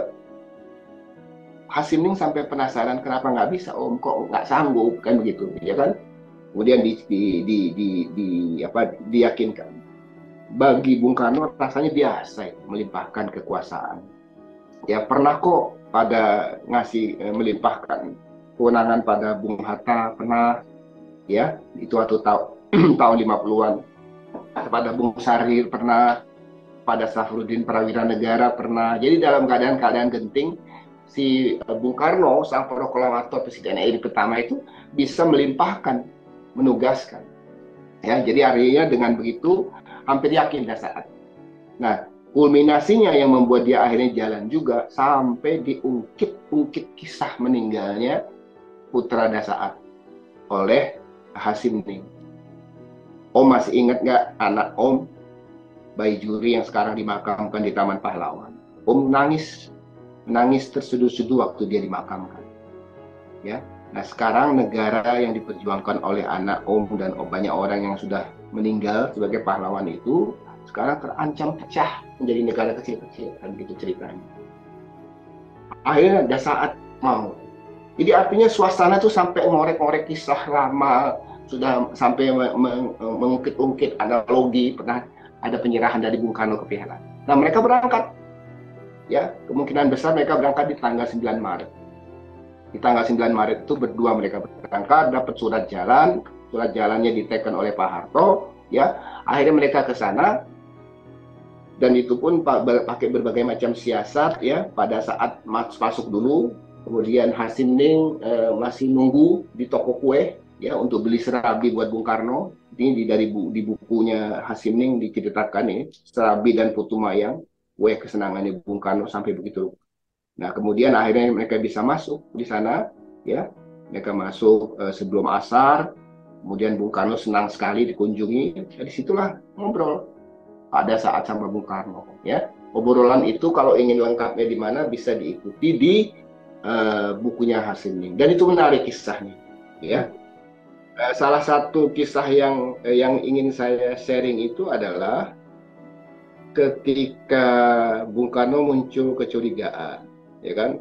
Hasim Ning sampai penasaran kenapa nggak bisa Om, kok nggak sanggup, kan begitu ya kan. Kemudian di, di, di, di, di apa diyakinkan, bagi Bung Karno rasanya biasa ya, melimpahkan kekuasaan ya. Pernah kok pada ngasih eh, melimpahkan kewenangan pada Bung Hatta, pernah ya, itu waktu tahun tahun lima puluhan, kepada Bung Sarhir pernah, pada Safruddin Prawira Negara pernah. Jadi dalam keadaan-keadaan genting, si Bung Karno, sang proklamator Presiden R I pertama itu bisa melimpahkan, menugaskan. Ya, jadi artinya dengan begitu hampir yakin Dasaat. Nah, kulminasinya yang membuat dia akhirnya jalan juga sampai diungkit-ungkit kisah meninggalnya putra Dasaat oleh Hasim Ning. Om masih ingat nggak anak Om, Bayi Juri yang sekarang dimakamkan di Taman Pahlawan? Om nangis. Nangis terseduh-seduh waktu dia dimakamkan. Ya, nah sekarang negara yang diperjuangkan oleh anak Om dan Om, banyak orang yang sudah meninggal sebagai pahlawan itu, sekarang terancam pecah menjadi negara kecil-kecil, kan gitu ceritanya. Akhirnya Dasaat mau. Jadi artinya suasana itu sampai ngorek-ngorek kisah lama, sudah sampai mengungkit-ungkit analogi, pernah ada penyerahan dari Bung Karno ke pihak lain. Nah mereka berangkat. Ya, kemungkinan besar mereka berangkat di tanggal sembilan Maret. Di tanggal sembilan Maret itu berdua mereka berangkat, dapat surat jalan, surat jalannya diteken oleh Pak Harto, ya. Akhirnya mereka ke sana, dan itu pun pakai berbagai macam siasat, ya. Pada saat masuk dulu, kemudian Hasim Ning eh, masih nunggu di toko kue, ya, untuk beli serabi buat Bung Karno. Ini di, dari bu, di bukunya Hasim Ning diceritakan ini, serabi dan putu mayang. Kue kesenangannya Bung Karno sampai begitu. Nah kemudian akhirnya mereka bisa masuk di sana, ya, mereka masuk uh, sebelum asar. Kemudian Bung Karno senang sekali dikunjungi. Dari situlah ngobrol. pada saat sama Bung Karno. Ya, obrolan itu kalau ingin lengkapnya di mana bisa diikuti di uh, bukunya Hasim Ning. Dan itu menarik kisahnya. Ya, uh, salah satu kisah yang uh, yang ingin saya sharing itu adalah ketika Bung Karno muncul kecurigaan, ya kan?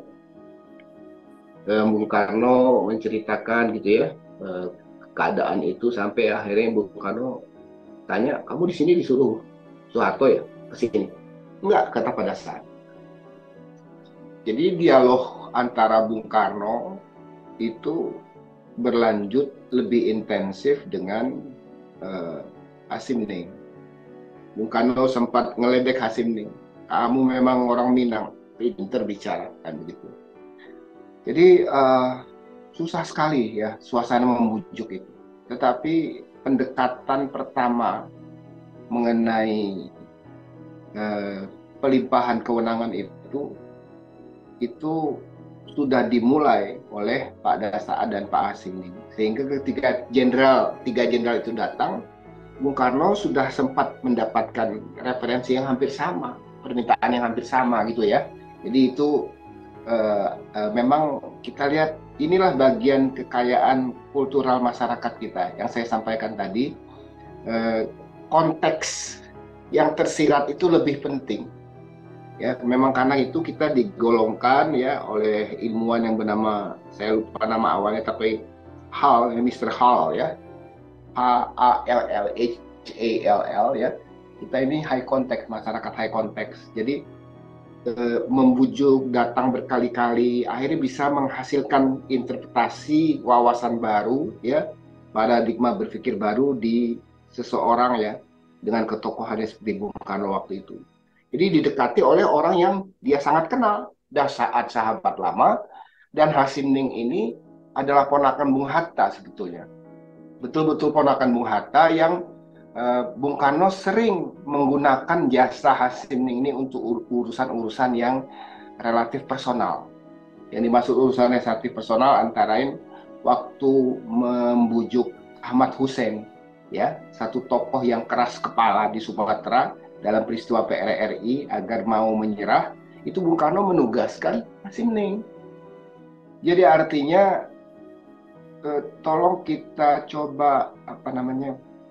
Bung Karno menceritakan gitu ya keadaan itu sampai akhirnya Bung Karno tanya, kamu di sini disuruh Soeharto ya ke sini? Enggak, kata pada saat. Jadi dialog antara Bung Karno itu berlanjut lebih intensif dengan uh, Hasim Ning. Bung Karno sempat ngeledek Hasim Ning, kamu memang orang Minang, pinter bicara, kan begitu. Jadi uh, susah sekali ya suasana membujuk itu. Tetapi pendekatan pertama mengenai uh, pelimpahan kewenangan itu, itu sudah dimulai oleh Pak Dasaad dan Pak Hasim Ning. Sehingga ketika jenderal, tiga jenderal itu datang, Bung Karno sudah sempat mendapatkan referensi yang hampir sama, permintaan yang hampir sama gitu ya. Jadi itu uh, uh, memang kita lihat inilah bagian kekayaan kultural masyarakat kita yang saya sampaikan tadi. Uh, konteks yang tersirat itu lebih penting. Ya, memang karena itu kita digolongkan ya oleh ilmuwan yang bernama, saya lupa nama awalnya tapi Hall, mister Hall ya. H A L L H A L L ya, kita ini high context, masyarakat high context. Jadi e, membujuk, datang berkali-kali, akhirnya bisa menghasilkan interpretasi wawasan baru ya, paradigma berpikir baru di seseorang ya, dengan ketokohannya seperti Bung Karno waktu itu. Jadi didekati oleh orang yang dia sangat kenal, Dasaad sahabat lama, dan Hasim Ning ini adalah ponakan Bung Hatta sebetulnya. Betul-betul ponakan Bung Hatta yang uh, Bung Karno sering menggunakan jasa Hasim Ning ini untuk urusan-urusan yang relatif personal. Yang dimaksud urusan relatif personal antara lain waktu membujuk Ahmad Hussein, ya, satu tokoh yang keras kepala di Sumatera dalam peristiwa P R R I agar mau menyerah, itu Bung Karno menugaskan Hasim Ning. Jadi artinya Uh, tolong kita coba apa namanya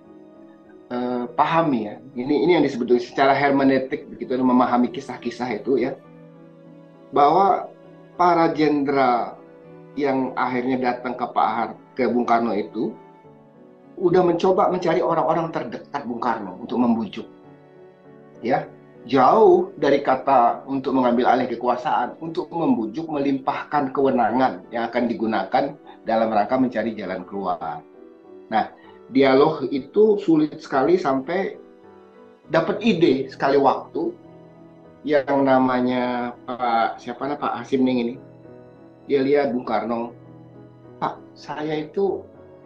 uh, pahami ya. Ini ini yang disebut secara hermeneutik begitu, memahami kisah-kisah itu ya. Bahwa para jenderal yang akhirnya datang ke Pak Har, ke Bung Karno itu udah mencoba mencari orang-orang terdekat Bung Karno untuk membujuk. Ya, jauh dari kata untuk mengambil alih kekuasaan, untuk membujuk, melimpahkan kewenangan yang akan digunakan dalam rangka mencari jalan keluar. Nah, dialog itu sulit sekali sampai dapat ide sekali waktu yang namanya Pak siapa namanya Pak Hasim Ning ini. Dia lihat Bung Karno, Pak, saya itu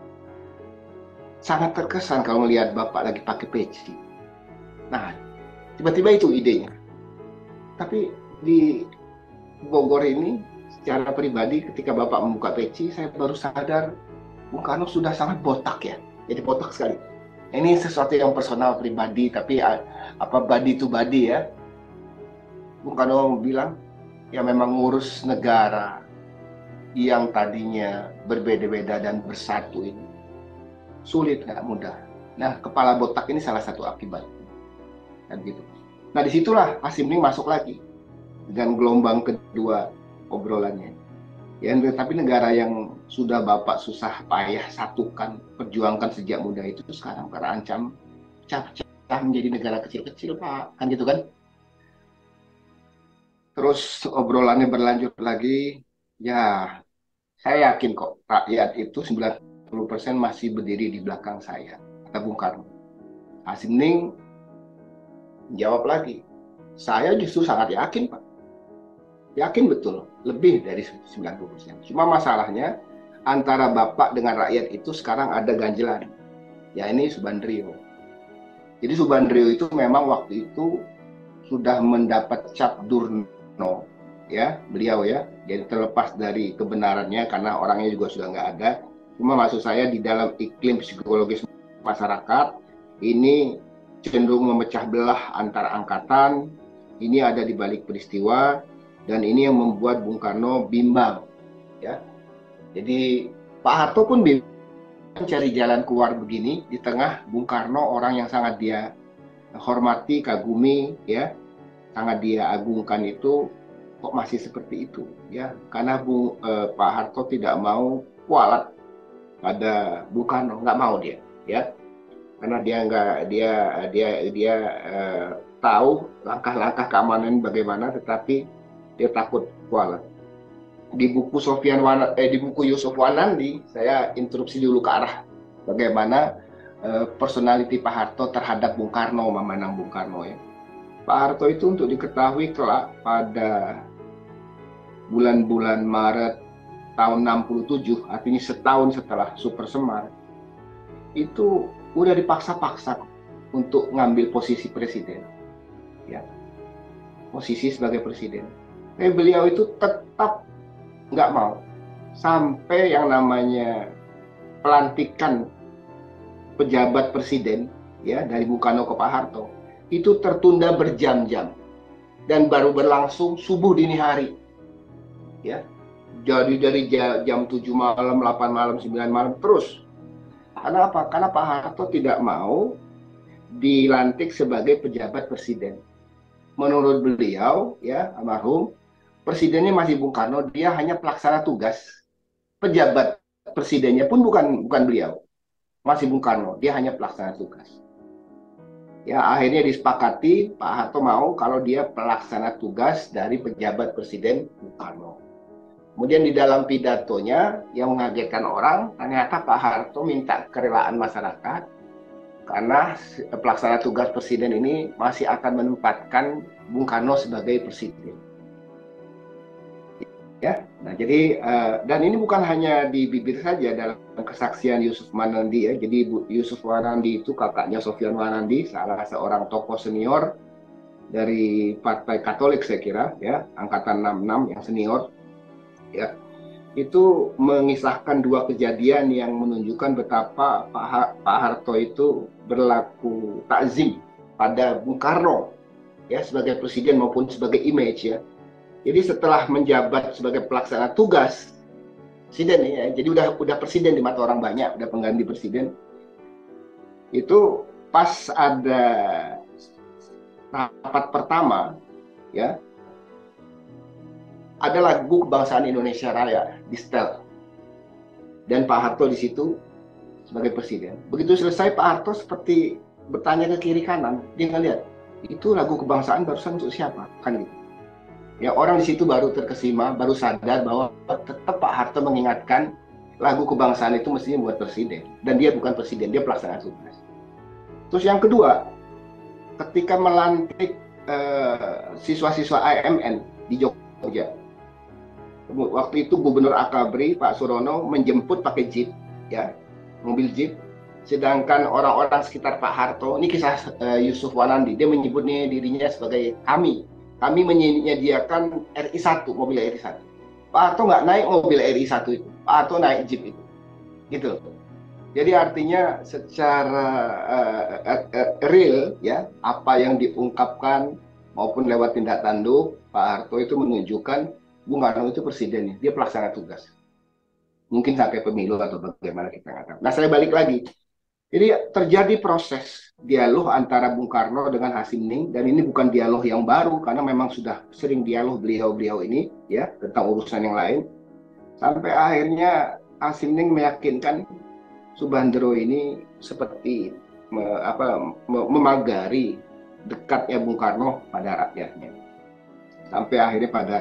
sangat terkesan kalau melihat Bapak lagi pakai peci. Nah, tiba-tiba itu idenya. Tapi di Bogor ini secara pribadi ketika Bapak membuka peci, saya baru sadar Bung Karno sudah sangat botak ya. Jadi botak sekali. Ini sesuatu yang personal pribadi, tapi apa body to body ya. Bung Karno bilang, ya memang ngurus negara yang tadinya berbeda-beda dan bersatu ini sulit, nggak mudah. Nah, kepala botak ini salah satu akibat. Dan gitu. Nah, disitulah Hasim Ning masuk lagi dengan gelombang kedua obrolannya. Ya, tapi negara yang sudah Bapak susah payah satukan, perjuangkan sejak muda itu sekarang terancam pecah-pecah menjadi negara kecil-kecil, Pak. Kan gitu kan? Terus obrolannya berlanjut lagi. Ya, saya yakin kok rakyat itu sembilan puluh persen masih berdiri di belakang saya, kata Bung Karno. Hasim Ning jawab lagi, saya justru sangat yakin, Pak. Yakin betul, lebih dari sembilan puluh persen. Cuma masalahnya, antara Bapak dengan rakyat itu sekarang ada ganjelan. Ya, ini Subandrio. Jadi Subandrio itu memang waktu itu sudah mendapat cap Durno, ya, beliau ya. Jadi terlepas dari kebenarannya, karena orangnya juga sudah nggak ada. Cuma maksud saya di dalam iklim psikologis masyarakat, ini cenderung memecah belah antar angkatan. Ini ada di balik peristiwa, dan ini yang membuat Bung Karno bimbang, ya. Jadi Pak Harto pun bimbang mencari jalan keluar begini di tengah Bung Karno, orang yang sangat dia hormati, kagumi, ya, sangat dia agungkan itu, kok masih seperti itu, ya. Karena Bung eh, Pak Harto tidak mau kualat pada Bung Karno, nggak mau dia, ya. Karena dia nggak dia dia dia eh, tahu langkah-langkah keamanan bagaimana, tetapi dia takut kualat. Di buku Sofyan Wan, eh, di buku Yusuf Wanandi, saya interupsi dulu ke arah bagaimana eh, personality Pak Harto terhadap Bung Karno, memandang Bung Karno, ya. Pak Harto itu untuk diketahui kelak pada bulan-bulan Maret tahun enam puluh tujuh, artinya setahun setelah Super Semar, itu udah dipaksa-paksa untuk ngambil posisi presiden, ya, posisi sebagai presiden. Tapi beliau itu tetap nggak mau, sampai yang namanya pelantikan pejabat presiden, ya, dari Bung Karno ke Pak Harto itu tertunda berjam-jam dan baru berlangsung subuh dini hari, ya. Jadi dari jam tujuh malam, delapan malam, sembilan malam terus. Karena apa? Karena Pak Harto tidak mau dilantik sebagai pejabat presiden. Menurut beliau, ya, almarhum, presidennya masih Bung Karno, dia hanya pelaksana tugas. Pejabat presidennya pun bukan bukan beliau, masih Bung Karno, dia hanya pelaksana tugas. Ya, akhirnya disepakati Pak Harto mau kalau dia pelaksana tugas dari pejabat presiden Bung Karno. Kemudian di dalam pidatonya yang mengagetkan orang, ternyata Pak Harto minta kerelaan masyarakat karena pelaksana tugas presiden ini masih akan menempatkan Bung Karno sebagai presiden. Ya, nah jadi uh, dan ini bukan hanya di bibir saja dalam kesaksian Yusuf Wanandi, ya. Jadi Yusuf Wanandi itu kakaknya Sofyan Wanandi, salah seorang tokoh senior dari Partai Katolik, saya kira, ya, angkatan enam puluh enam yang senior. Ya, itu mengisahkan dua kejadian yang menunjukkan betapa Pak, ha Pak Harto itu berlaku takzim pada Bung Karno, ya, sebagai presiden maupun sebagai image, ya. Jadi setelah menjabat sebagai pelaksana tugas presiden, ya, jadi udah udah presiden di mata orang banyak, udah pengganti presiden. Itu pas ada rapat pertama, ya, ada lagu kebangsaan Indonesia Raya di setel, dan Pak Harto di situ sebagai presiden. Begitu selesai, Pak Harto seperti bertanya ke kiri kanan, dia ngeliat itu lagu kebangsaan barusan untuk siapa, kan gitu. Ya, orang di situ baru terkesima, baru sadar bahwa tetap Pak Harto mengingatkan lagu kebangsaan itu mestinya buat presiden, dan dia bukan presiden, dia pelaksana tugas. Terus yang kedua, ketika melantik siswa-siswa uh, A M N di Jogja, waktu itu Gubernur Akabri Pak Surono menjemput pakai jeep, ya, mobil jeep, sedangkan orang-orang sekitar Pak Harto, ini kisah uh, Yusuf Wanandi, dia menyebutnya dirinya sebagai kami, kami menyediakan R I satu, mobil R I satu. Pak Harto nggak naik mobil R I satu itu, Pak Harto naik jeep itu, gitu. Jadi artinya secara uh, uh, uh, real, ya, apa yang diungkapkan maupun lewat tindak tanduk, Pak Harto itu menunjukkan Bung Karno itu presidennya, dia pelaksana tugas. Mungkin sampai pemilu atau bagaimana kita nggak tahu. Nah, saya balik lagi. Jadi terjadi proses dialog antara Bung Karno dengan Hasimning, dan ini bukan dialog yang baru karena memang sudah sering dialog beliau-beliau ini, ya, tentang urusan yang lain. Sampai akhirnya Hasimning meyakinkan Subandrio ini seperti me, apa, me, memagari dekatnya Bung Karno pada rakyatnya. Sampai akhirnya pada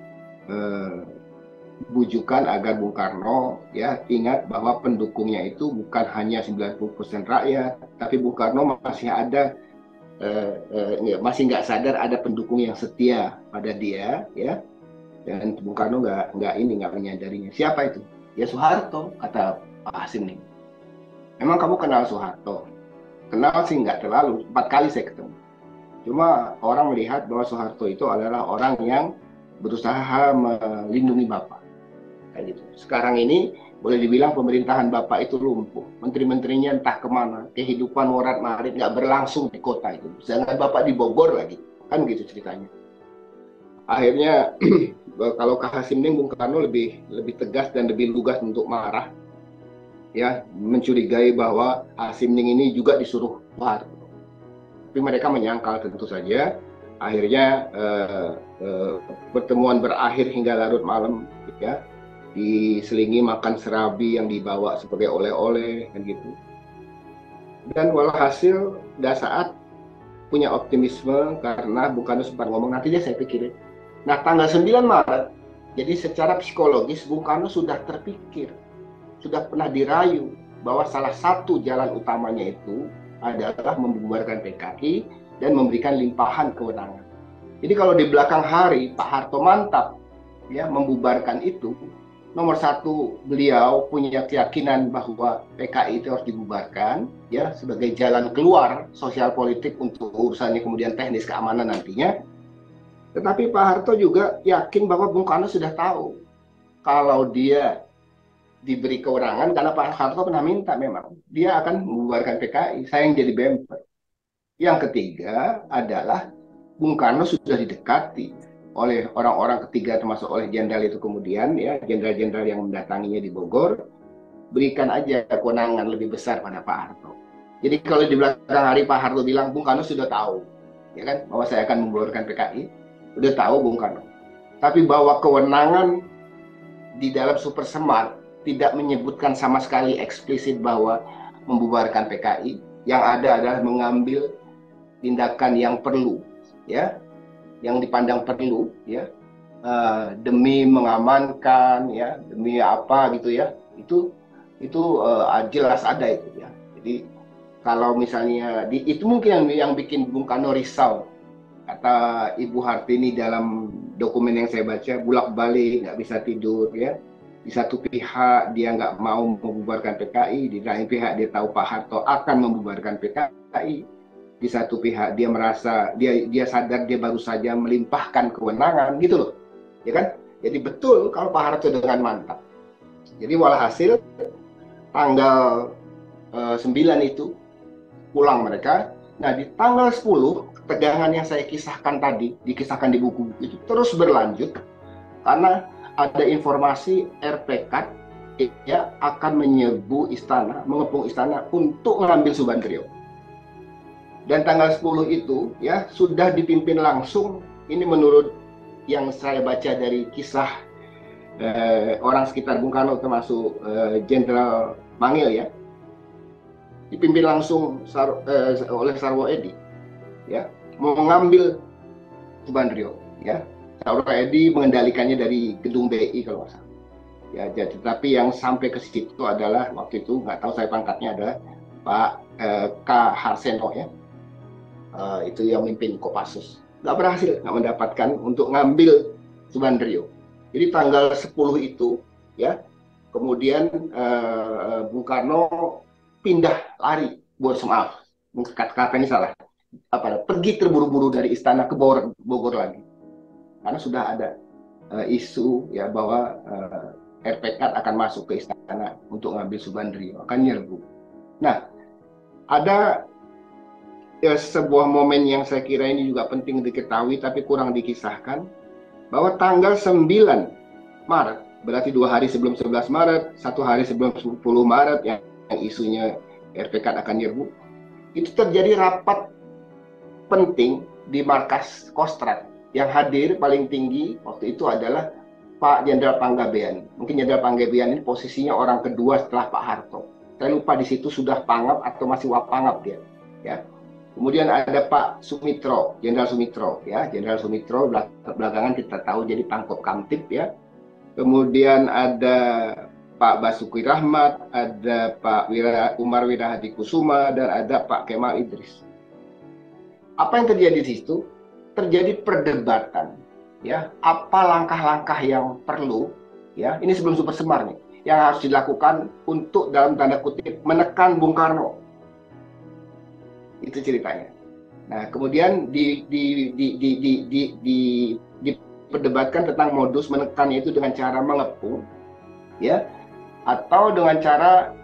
Eh, bujukan agar Bung Karno, ya, ingat bahwa pendukungnya itu bukan hanya sembilan puluh persen rakyat, tapi Bung Karno masih ada eh, eh, masih nggak sadar ada pendukung yang setia pada dia, ya, dan Bung Karno nggak nggak ini nggak menyadarinya. Siapa itu? Ya Soeharto, kata Pak Hasim nih. Memang kamu kenal Soeharto? Kenal sih nggak terlalu, empat kali saya ketemu. Cuma orang melihat bahwa Soeharto itu adalah orang yang berusaha melindungi Bapak. Kayak gitu. Sekarang ini boleh dibilang pemerintahan Bapak itu lumpuh. Menteri-menterinya entah kemana. Kehidupan morat-marit nggak berlangsung di kota itu. Sedangkan Bapak di Bogor lagi. Kan gitu ceritanya. Akhirnya kalau K. Hasimning, Bung Karno lebih lebih tegas dan lebih lugas untuk marah. Ya, mencurigai bahwa Hasimning ini juga disuruh Pak Harto. Tapi mereka menyangkal tentu saja. Akhirnya eh, eh, pertemuan berakhir hingga larut malam, ya, diselingi makan serabi yang dibawa sebagai oleh-oleh kan gitu. Dan walhasil pada saat punya optimisme karena Bung Karno sempat ngomong nanti dia saya pikirin. Nah tanggal sembilan Maret, jadi secara psikologis Bung Karno sudah terpikir, sudah pernah dirayu bahwa salah satu jalan utamanya itu adalah membubarkan P K I dan memberikan limpahan kewenangan. Jadi kalau di belakang hari Pak Harto mantap ya membubarkan itu, nomor satu beliau punya keyakinan bahwa P K I itu harus dibubarkan ya sebagai jalan keluar sosial politik untuk urusannya kemudian teknis keamanan nantinya. Tetapi Pak Harto juga yakin bahwa Bung Karno sudah tahu kalau dia diberi kewenangan karena Pak Harto pernah minta memang dia akan membubarkan P K I, saya yang jadi bemper. Yang ketiga adalah Bung Karno sudah didekati oleh orang-orang ketiga termasuk oleh jenderal itu kemudian ya jenderal-jenderal yang mendatanginya di Bogor, berikan aja kewenangan lebih besar pada Pak Harto. Jadi kalau di belakang hari Pak Harto bilang Bung Karno sudah tahu ya kan bahwa saya akan membubarkan P K I, udah tahu Bung Karno. Tapi bahwa kewenangan di dalam Super Semar tidak menyebutkan sama sekali eksplisit bahwa membubarkan P K I, yang ada adalah mengambil tindakan yang perlu, ya, yang dipandang perlu, ya, uh, demi mengamankan, ya, demi apa gitu ya, itu itu uh, jelas ada itu, ya. Jadi kalau misalnya di, itu mungkin yang, yang bikin Bung Karno risau, kata Ibu Hartini dalam dokumen yang saya baca, bolak-balik nggak bisa tidur, ya. Di satu pihak dia nggak mau membubarkan P K I, di lain pihak dia tahu Pak Harto akan membubarkan P K I. Di satu pihak dia merasa dia dia sadar dia baru saja melimpahkan kewenangan gitu loh, ya kan? Jadi betul kalau Pak Harto dengan mantap. Jadi walhasil tanggal uh, sembilan itu pulang mereka. Nah di tanggal sepuluh ketegangan yang saya kisahkan tadi, dikisahkan di buku itu terus berlanjut karena ada informasi R P K ya akan menyerbu istana, mengepung istana untuk mengambil Subandrio. Dan tanggal sepuluh itu ya sudah dipimpin langsung, ini menurut yang saya baca dari kisah eh, orang sekitar Bung Karno termasuk Jenderal eh, Mangil ya, dipimpin langsung Sar, eh, oleh Sarwo Edi ya mau mengambil Subandrio ya. Sarwo Edi mengendalikannya dari gedung B I kalau nggak salah ya. Jadi tapi yang sampai ke situ adalah waktu itu nggak tahu saya pangkatnya adalah Pak eh, K. Harseno ya. Uh, itu yang memimpin Kopassus, nggak berhasil, nggak mendapatkan untuk ngambil Subandrio. Jadi tanggal sepuluh itu ya kemudian uh, Bung Karno pindah lari buat maaf kata-kata ini salah apa pergi terburu-buru dari istana ke Bogor, Bogor lagi karena sudah ada uh, isu ya bahwa uh, R P K akan masuk ke istana untuk ngambil Subandrio, akan nyerbu. Nah ada ya, sebuah momen yang saya kira ini juga penting diketahui tapi kurang dikisahkan, bahwa tanggal sembilan Maret, berarti dua hari sebelum sebelas Maret, satu hari sebelum sepuluh Maret yang, yang isunya R P K akan nyerbu, itu terjadi rapat penting di markas Kostrad. Yang hadir paling tinggi waktu itu adalah Pak Jenderal Panggabean. Mungkin Jenderal Panggabean ini posisinya orang kedua setelah Pak Harto. Saya lupa di situ sudah Pangap atau masih Wapangap dia, ya. Kemudian ada Pak Sumitro, Jenderal Sumitro, ya, Jenderal Sumitro belakangan kita tahu jadi Pangkop Kamtib, ya. Kemudian ada Pak Basuki Rahmat, ada Pak Wira, Umar Wirahadi Kusuma, dan ada Pak Kemal Idris. Apa yang terjadi di situ? Terjadi perdebatan, ya. Apa langkah-langkah yang perlu, ya? Ini sebelum Super Semar nih, yang harus dilakukan untuk dalam tanda kutip menekan Bung Karno. Itu ceritanya. Nah, kemudian di, di, di, di, di, di, di, diperdebatkan tentang modus menekannya itu dengan cara mengepung, ya, atau dengan cara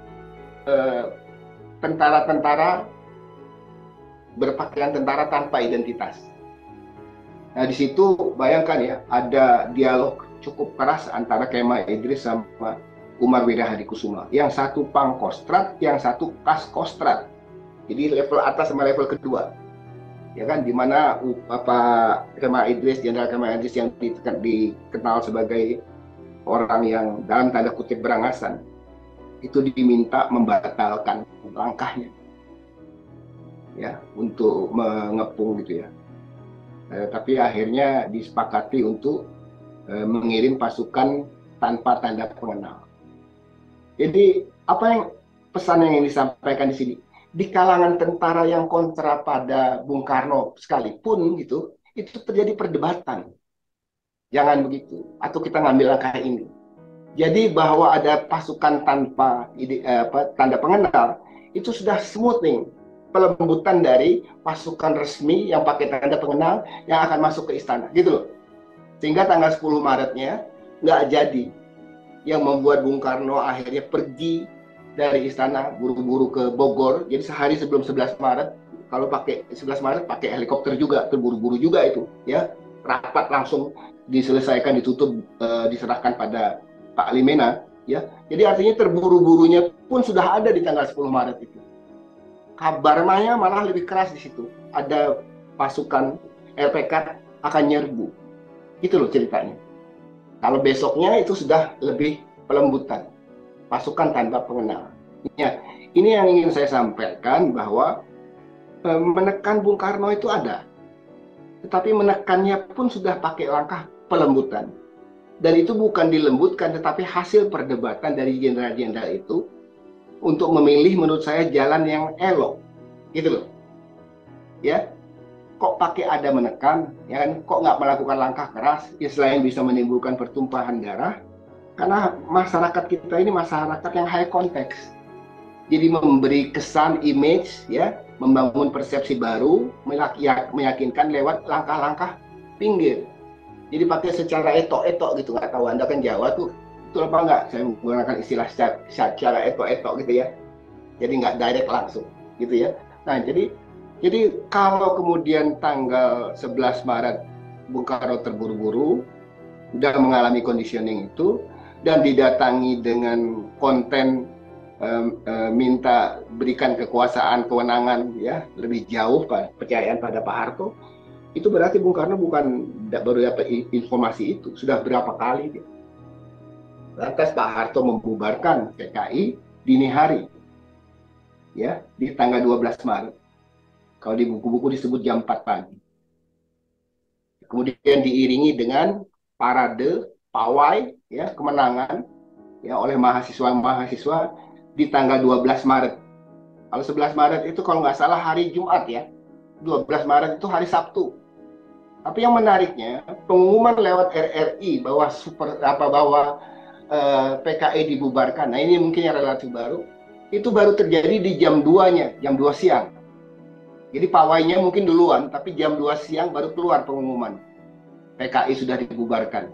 tentara-tentara eh, berpakaian tentara tanpa identitas. Nah, di situ bayangkan ya, ada dialog cukup keras antara Kemah Idris sama Umar Wirahadikusuma. Yang satu Pangkostrat, yang satu Kaskostrat. Jadi level atas sama level kedua. Ya kan, di mana apa Kemah Idris, Jenderal Kemah Idris yang dikenal sebagai orang yang dalam tanda kutip berangasan, itu diminta membatalkan langkahnya, ya, untuk mengepung gitu ya. Eh, tapi akhirnya disepakati untuk eh, mengirim pasukan tanpa tanda pengenal. Jadi apa yang pesan yang disampaikan di sini? Di kalangan tentara yang kontra pada Bung Karno sekalipun gitu, itu terjadi perdebatan. Jangan begitu, atau kita ngambil langkah ini. Jadi bahwa ada pasukan tanpa ide, eh, apa, tanda pengenal, itu sudah smoothing, pelembutan dari pasukan resmi yang pakai tanda pengenal yang akan masuk ke istana, gitu loh. Sehingga tanggal sepuluh Maretnya nggak jadi, yang membuat Bung Karno akhirnya pergi dari istana buru-buru ke Bogor. Jadi sehari sebelum sebelas Maret, kalau pakai sebelas Maret pakai helikopter juga, terburu-buru juga itu, ya. Rapat langsung diselesaikan, ditutup, eh, diserahkan pada Pak Limena, ya. Jadi artinya terburu-burunya pun sudah ada di tanggal sepuluh Maret itu. Kabarnya malah lebih keras di situ. Ada pasukan L P K akan nyerbu. Gitu loh ceritanya. Kalau besoknya itu sudah lebih pelembutan. Pasukan tanpa pengenal. Ya, ini yang ingin saya sampaikan, bahwa e, menekan Bung Karno itu ada. Tetapi menekannya pun sudah pakai langkah pelembutan. Dan itu bukan dilembutkan, tetapi hasil perdebatan dari jenderal-jenderal itu untuk memilih menurut saya jalan yang elok, gitu loh. Ya, kok pakai ada menekan, ya kan? Kok nggak melakukan langkah keras, ya selain bisa menimbulkan pertumpahan darah, karena masyarakat kita ini masyarakat yang high context. Jadi memberi kesan, image, ya, membangun persepsi baru, meyakinkan lewat langkah-langkah pinggir. Jadi pakai secara etok-etok gitu, nggak tahu Anda kan Jawa tuh, betul apa enggak saya menggunakan istilah secara, secara etok-etok gitu ya. Jadi nggak direct langsung gitu ya. Nah, jadi jadi kalau kemudian tanggal sebelas Maret Bung Karno terburu-buru, sudah mengalami conditioning itu, dan didatangi dengan konten um, um, minta berikan kekuasaan, kewenangan ya lebih jauh kepercayaan pada Pak Harto, itu berarti Bung Karno bukan baru dapat informasi itu, sudah berapa kali dia. Lantas Pak Harto membubarkan P K I dini hari, ya, di tanggal dua belas Maret. Kalau di buku-buku disebut jam empat pagi. Kemudian diiringi dengan parade, pawai, ya, kemenangan, ya, oleh mahasiswa-mahasiswa di tanggal dua belas Maret. Kalau sebelas Maret itu kalau nggak salah hari Jumat ya, dua belas Maret itu hari Sabtu. Tapi yang menariknya, pengumuman lewat R R I bahwa super apa bahwa Uh, P K I dibubarkan. Nah, ini mungkin yang relatif baru. Itu baru terjadi di jam dua-nya, jam dua siang. Jadi pawainya mungkin duluan, tapi jam dua siang baru keluar pengumuman. P K I sudah dibubarkan.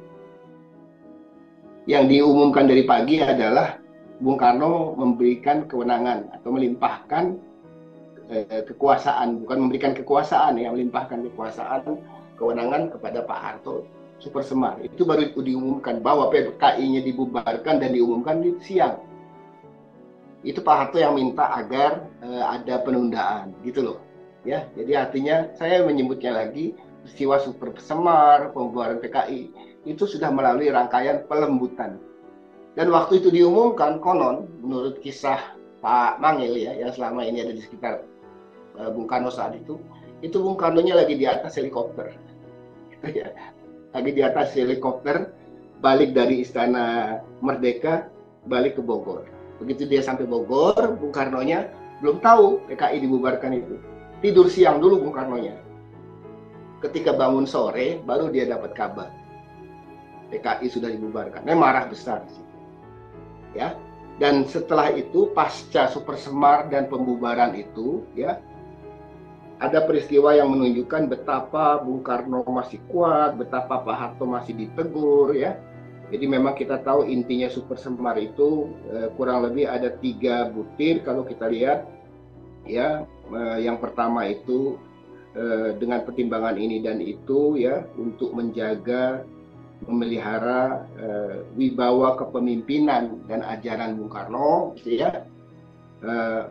Yang diumumkan dari pagi adalah Bung Karno memberikan kewenangan atau melimpahkan eh, kekuasaan, bukan memberikan kekuasaan ya, melimpahkan kekuasaan, kewenangan kepada Pak Harto Super Semar. Itu baru diumumkan bahwa P K I-nya dibubarkan dan diumumkan di siang. Itu Pak Harto yang minta agar uh, ada penundaan, gitu loh. Ya, jadi artinya saya menyebutnya lagi peristiwa Super Semar, pembubaran P K I itu sudah melalui rangkaian pelembutan. Dan waktu itu diumumkan, konon menurut kisah Pak Mangil ya, yang selama ini ada di sekitar uh, Bung Karno saat itu, itu Bung Karno-nya lagi di atas helikopter. Gitu ya. Lagi di atas helikopter, balik dari Istana Merdeka, balik ke Bogor. Begitu dia sampai Bogor, Bung Karno-nya belum tahu P K I dibubarkan itu. Tidur siang dulu Bung Karno-nya. Ketika bangun sore, baru dia dapat kabar P K I sudah dibubarkan. Dia marah besar sih. Ya. Dan setelah itu, pasca Super Semar dan pembubaran itu, ya, ada peristiwa yang menunjukkan betapa Bung Karno masih kuat, betapa Pak Harto masih ditegur, ya, Jadi memang kita tahu intinya Super Semar itu eh, kurang lebih ada tiga butir kalau kita lihat, ya. Eh, yang pertama itu eh, dengan pertimbangan ini dan itu, ya, untuk menjaga, memelihara eh, wibawa kepemimpinan dan ajaran Bung Karno, gitu ya. Eh,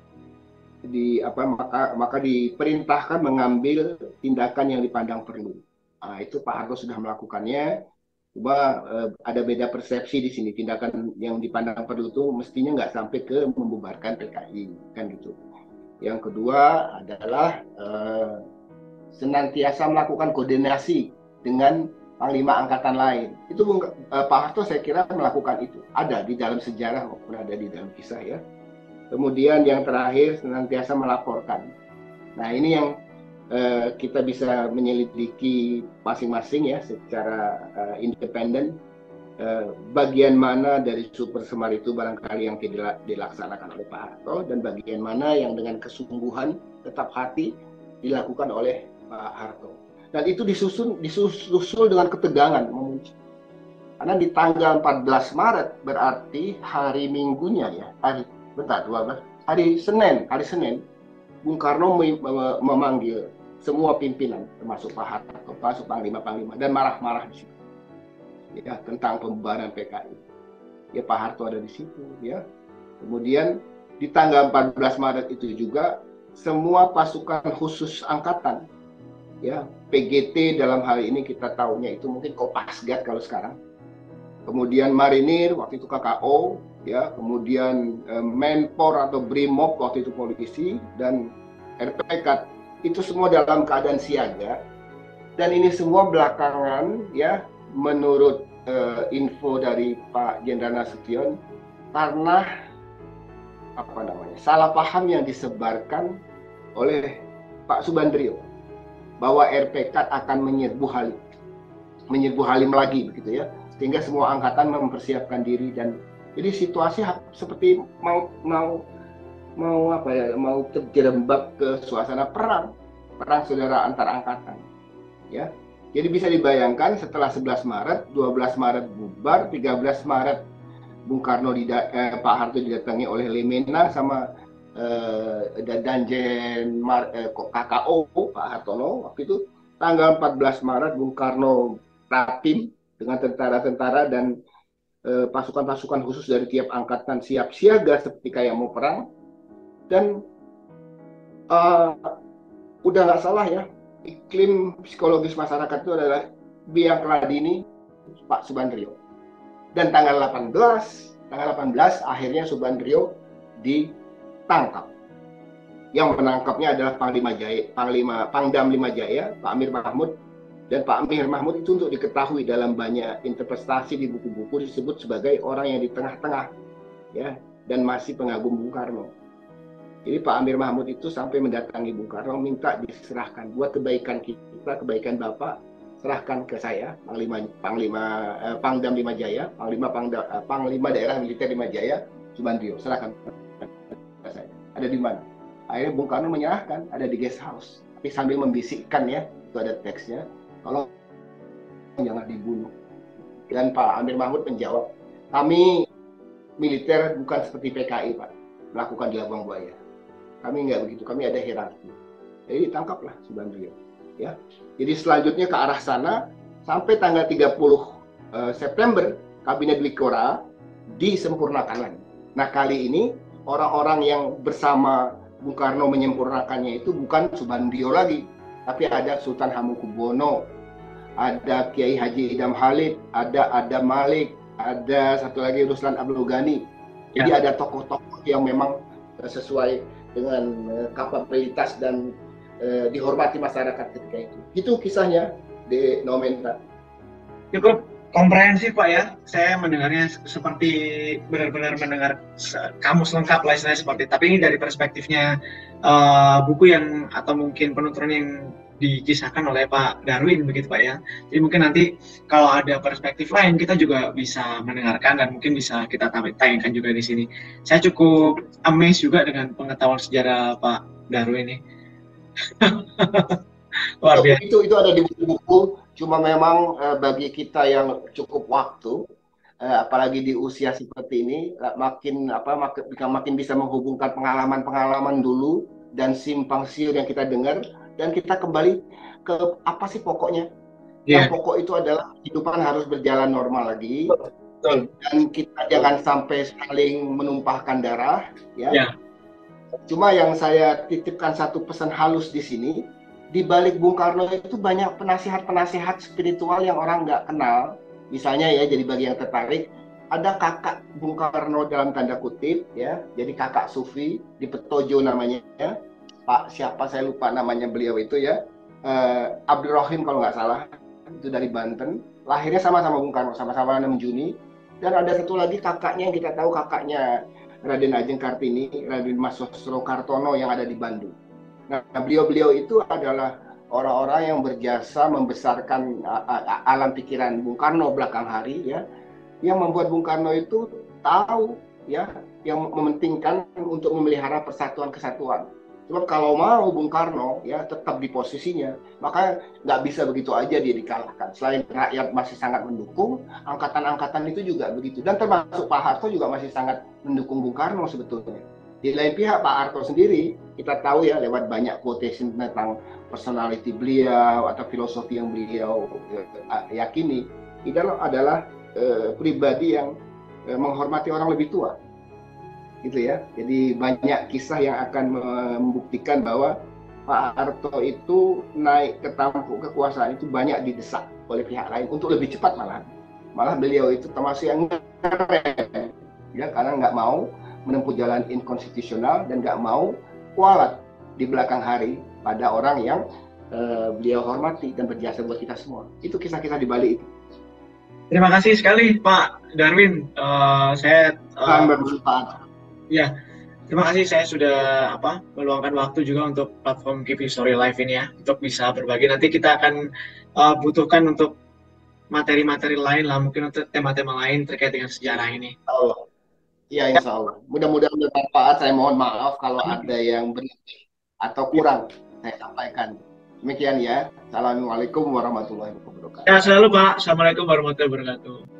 di apa maka maka diperintahkan mengambil tindakan yang dipandang perlu. Nah, itu Pak Harto sudah melakukannya. Cuma eh, ada beda persepsi di sini. Tindakan yang dipandang perlu itu mestinya nggak sampai ke membubarkan P K I, kan gitu. Yang kedua adalah eh, senantiasa melakukan koordinasi dengan Panglima Angkatan lain. Itu eh, Pak Harto saya kira melakukan itu. Ada di dalam sejarah maupun ada di dalam kisah, ya. Kemudian yang terakhir senantiasa melaporkan. Nah, ini yang uh, kita bisa menyelidiki masing-masing, ya, secara uh, independen. Uh, bagian mana dari Super Semar itu barangkali yang tidak dilaksanakan oleh Pak Harto, dan bagian mana yang dengan kesungguhan, tetap hati dilakukan oleh Pak Harto. Dan itu disusun, disusul dengan ketegangan memuncak. Karena di tanggal empat belas Maret berarti hari Minggunya, ya, hari bentar, dua belas, hari Senin, hari Senin, Bung Karno memanggil semua pimpinan, termasuk Pak Harto, termasuk Panglima-Panglima, dan marah-marah di situ, ya, tentang pembubaran P K I. Ya, Pak Harto ada di situ, ya. Kemudian di tanggal empat belas Maret itu juga semua pasukan khusus angkatan, ya, P G T dalam hal ini kita tahunya itu mungkin Kopasgat kalau sekarang. Kemudian Marinir waktu itu K K O, ya, kemudian eh, Menpor atau Brimob waktu itu polisi, dan R P K itu semua dalam keadaan siaga. Dan ini semua belakangan, ya, menurut eh, info dari Pak Jenderal Nasution, karena apa namanya salah paham yang disebarkan oleh Pak Subandrio bahwa R P K akan menyerbu Halim, menyerbu Halim lagi, begitu, ya, sehingga semua angkatan mempersiapkan diri. Dan jadi situasi seperti mau mau mau apa ya, mau terjerembab ke suasana perang, perang saudara antar angkatan, ya. Jadi bisa dibayangkan setelah sebelas Maret, dua belas Maret bubar, tiga belas Maret Bung Karno dida, eh, Pak Harto didatangi oleh Lemena sama eh, Danjen Mar, eh, K K O Pak Hartono. Waktu itu tanggal empat belas Maret Bung Karno rapim dengan tentara-tentara dan pasukan-pasukan khusus dari tiap angkatan siap siaga seperti kayak mau perang. Dan uh, udah nggak salah, ya, iklim psikologis masyarakat itu adalah biang keladini Pak Subandrio. Dan tanggal delapan belas tanggal delapan belas akhirnya Subandrio ditangkap. Yang menangkapnya adalah Panglima Jaya, Panglima Pangdam lima Jaya, Pak Amir Mahmud. Dan Pak Amir Mahmud itu untuk diketahui dalam banyak interpretasi di buku-buku disebut sebagai orang yang di tengah-tengah, ya, dan masih pengagum Bung Karno. Jadi Pak Amir Mahmud itu sampai mendatangi Bung Karno minta diserahkan buat kebaikan kita, kebaikan Bapak, serahkan ke saya, Panglima Panglima eh, Pangdam lima Jaya, Panglima Pangdam, eh, Panglima Daerah Militer lima Jaya, Subandrio, serahkan ke saya. Ada di mana? Akhirnya Bung Karno menyerahkan, ada di guest house, tapi sambil membisikkan, ya, itu ada teksnya. Kalau jangan dibunuh. Dan Pak Amir Mahmud menjawab, kami militer bukan seperti P K I, Pak, melakukan di Labang Buaya. Kami nggak begitu, kami ada hierarki. Jadi ditangkaplah Subandrio, ya. Jadi selanjutnya ke arah sana sampai tanggal tiga puluh September Kabinet Likora disempurnakan lagi. Nah, kali ini orang-orang yang bersama Bung Karno menyempurnakannya itu bukan Subandrio lagi, tapi ada Sultan Hamengkubuwono, ada Kiai Haji Idam Khalid, ada Adam Malik, ada satu lagi Ruslan Abdul Ghani. Jadi ya, ada tokoh-tokoh yang memang sesuai dengan uh, kapabilitas dan uh, dihormati masyarakat ketika itu. Itu kisahnya di Nomenta. Cukup komprehensif, Pak, ya. Saya mendengarnya seperti benar-benar mendengar kamus lengkap lah istilahnya seperti. Tapi ini dari perspektifnya uh, buku yang atau mungkin penuturan yang dikisahkan oleh Pak Darwin, begitu, Pak, ya. Jadi mungkin nanti kalau ada perspektif lain kita juga bisa mendengarkan dan mungkin bisa kita tayangkan juga di sini. Saya cukup amazed juga dengan pengetahuan sejarah Pak Darwin ini. Luar biasa. Itu itu ada di buku-buku. Cuma memang uh, bagi kita yang cukup waktu, uh, apalagi di usia seperti ini, uh, makin apa makin, makin bisa menghubungkan pengalaman-pengalaman dulu dan simpang siur yang kita dengar, dan kita kembali ke apa sih pokoknya. Yeah. Yang pokok itu adalah kehidupan harus berjalan normal lagi. Betul. Dan kita jangan sampai saling menumpahkan darah, ya. Yeah. Cuma yang saya titipkan satu pesan halus di sini, di balik Bung Karno itu banyak penasihat-penasihat spiritual yang orang nggak kenal. Misalnya ya, jadi bagi yang tertarik, ada kakak Bung Karno dalam tanda kutip, ya. Jadi kakak Sufi di Petojo namanya, ya. Pak siapa saya lupa namanya beliau itu ya, uh, Abdul Rahim kalau nggak salah, itu dari Banten. Lahirnya sama-sama Bung Karno, sama-sama enam Juni. Dan ada satu lagi kakaknya yang kita tahu, kakaknya Raden Ajeng Kartini, Raden Mas Sosro Kartono yang ada di Bandung. Nah, beliau-beliau itu adalah orang-orang yang berjasa membesarkan alam pikiran Bung Karno belakang hari, ya, yang membuat Bung Karno itu tahu, ya, yang mementingkan untuk memelihara persatuan kesatuan. Sebab kalau mau Bung Karno ya tetap di posisinya, maka nggak bisa begitu aja dia dikalahkan. Selain rakyat masih sangat mendukung, angkatan-angkatan itu juga begitu. Dan termasuk Pak Harto juga masih sangat mendukung Bung Karno sebetulnya. Di lain pihak Pak Harto sendiri, kita tahu ya lewat banyak quotation tentang personality beliau atau filosofi yang beliau uh, yakini, itu adalah uh, pribadi yang uh, menghormati orang lebih tua. Gitu ya. Jadi banyak kisah yang akan membuktikan bahwa Pak Harto itu naik ke tampuk kekuasaan itu banyak didesak oleh pihak lain untuk lebih cepat malah. Malah beliau itu termasuk yang ngerem, ya, karena nggak mau menempuh jalan inkonstitusional dan nggak mau kualat di belakang hari pada orang yang uh, beliau hormati dan berjasa buat kita semua. Itu kisah-kisah di balik itu. Terima kasih sekali Pak Darwin. Uh, saya uh, bermanfaat. Ya, terima kasih, saya sudah apa meluangkan waktu juga untuk platform Keep History Live ini ya, untuk bisa berbagi. Nanti kita akan uh, butuhkan untuk materi-materi lain lah, mungkin untuk tema-tema lain terkait dengan sejarah ini. Allah. Iya, insya Allah. Mudah-mudahan bermanfaat. Saya mohon maaf kalau ada yang berlebih atau kurang saya sampaikan. Demikian ya. Assalamualaikum warahmatullahi wabarakatuh. Ya, selalu Pak. Assalamualaikum warahmatullahi wabarakatuh.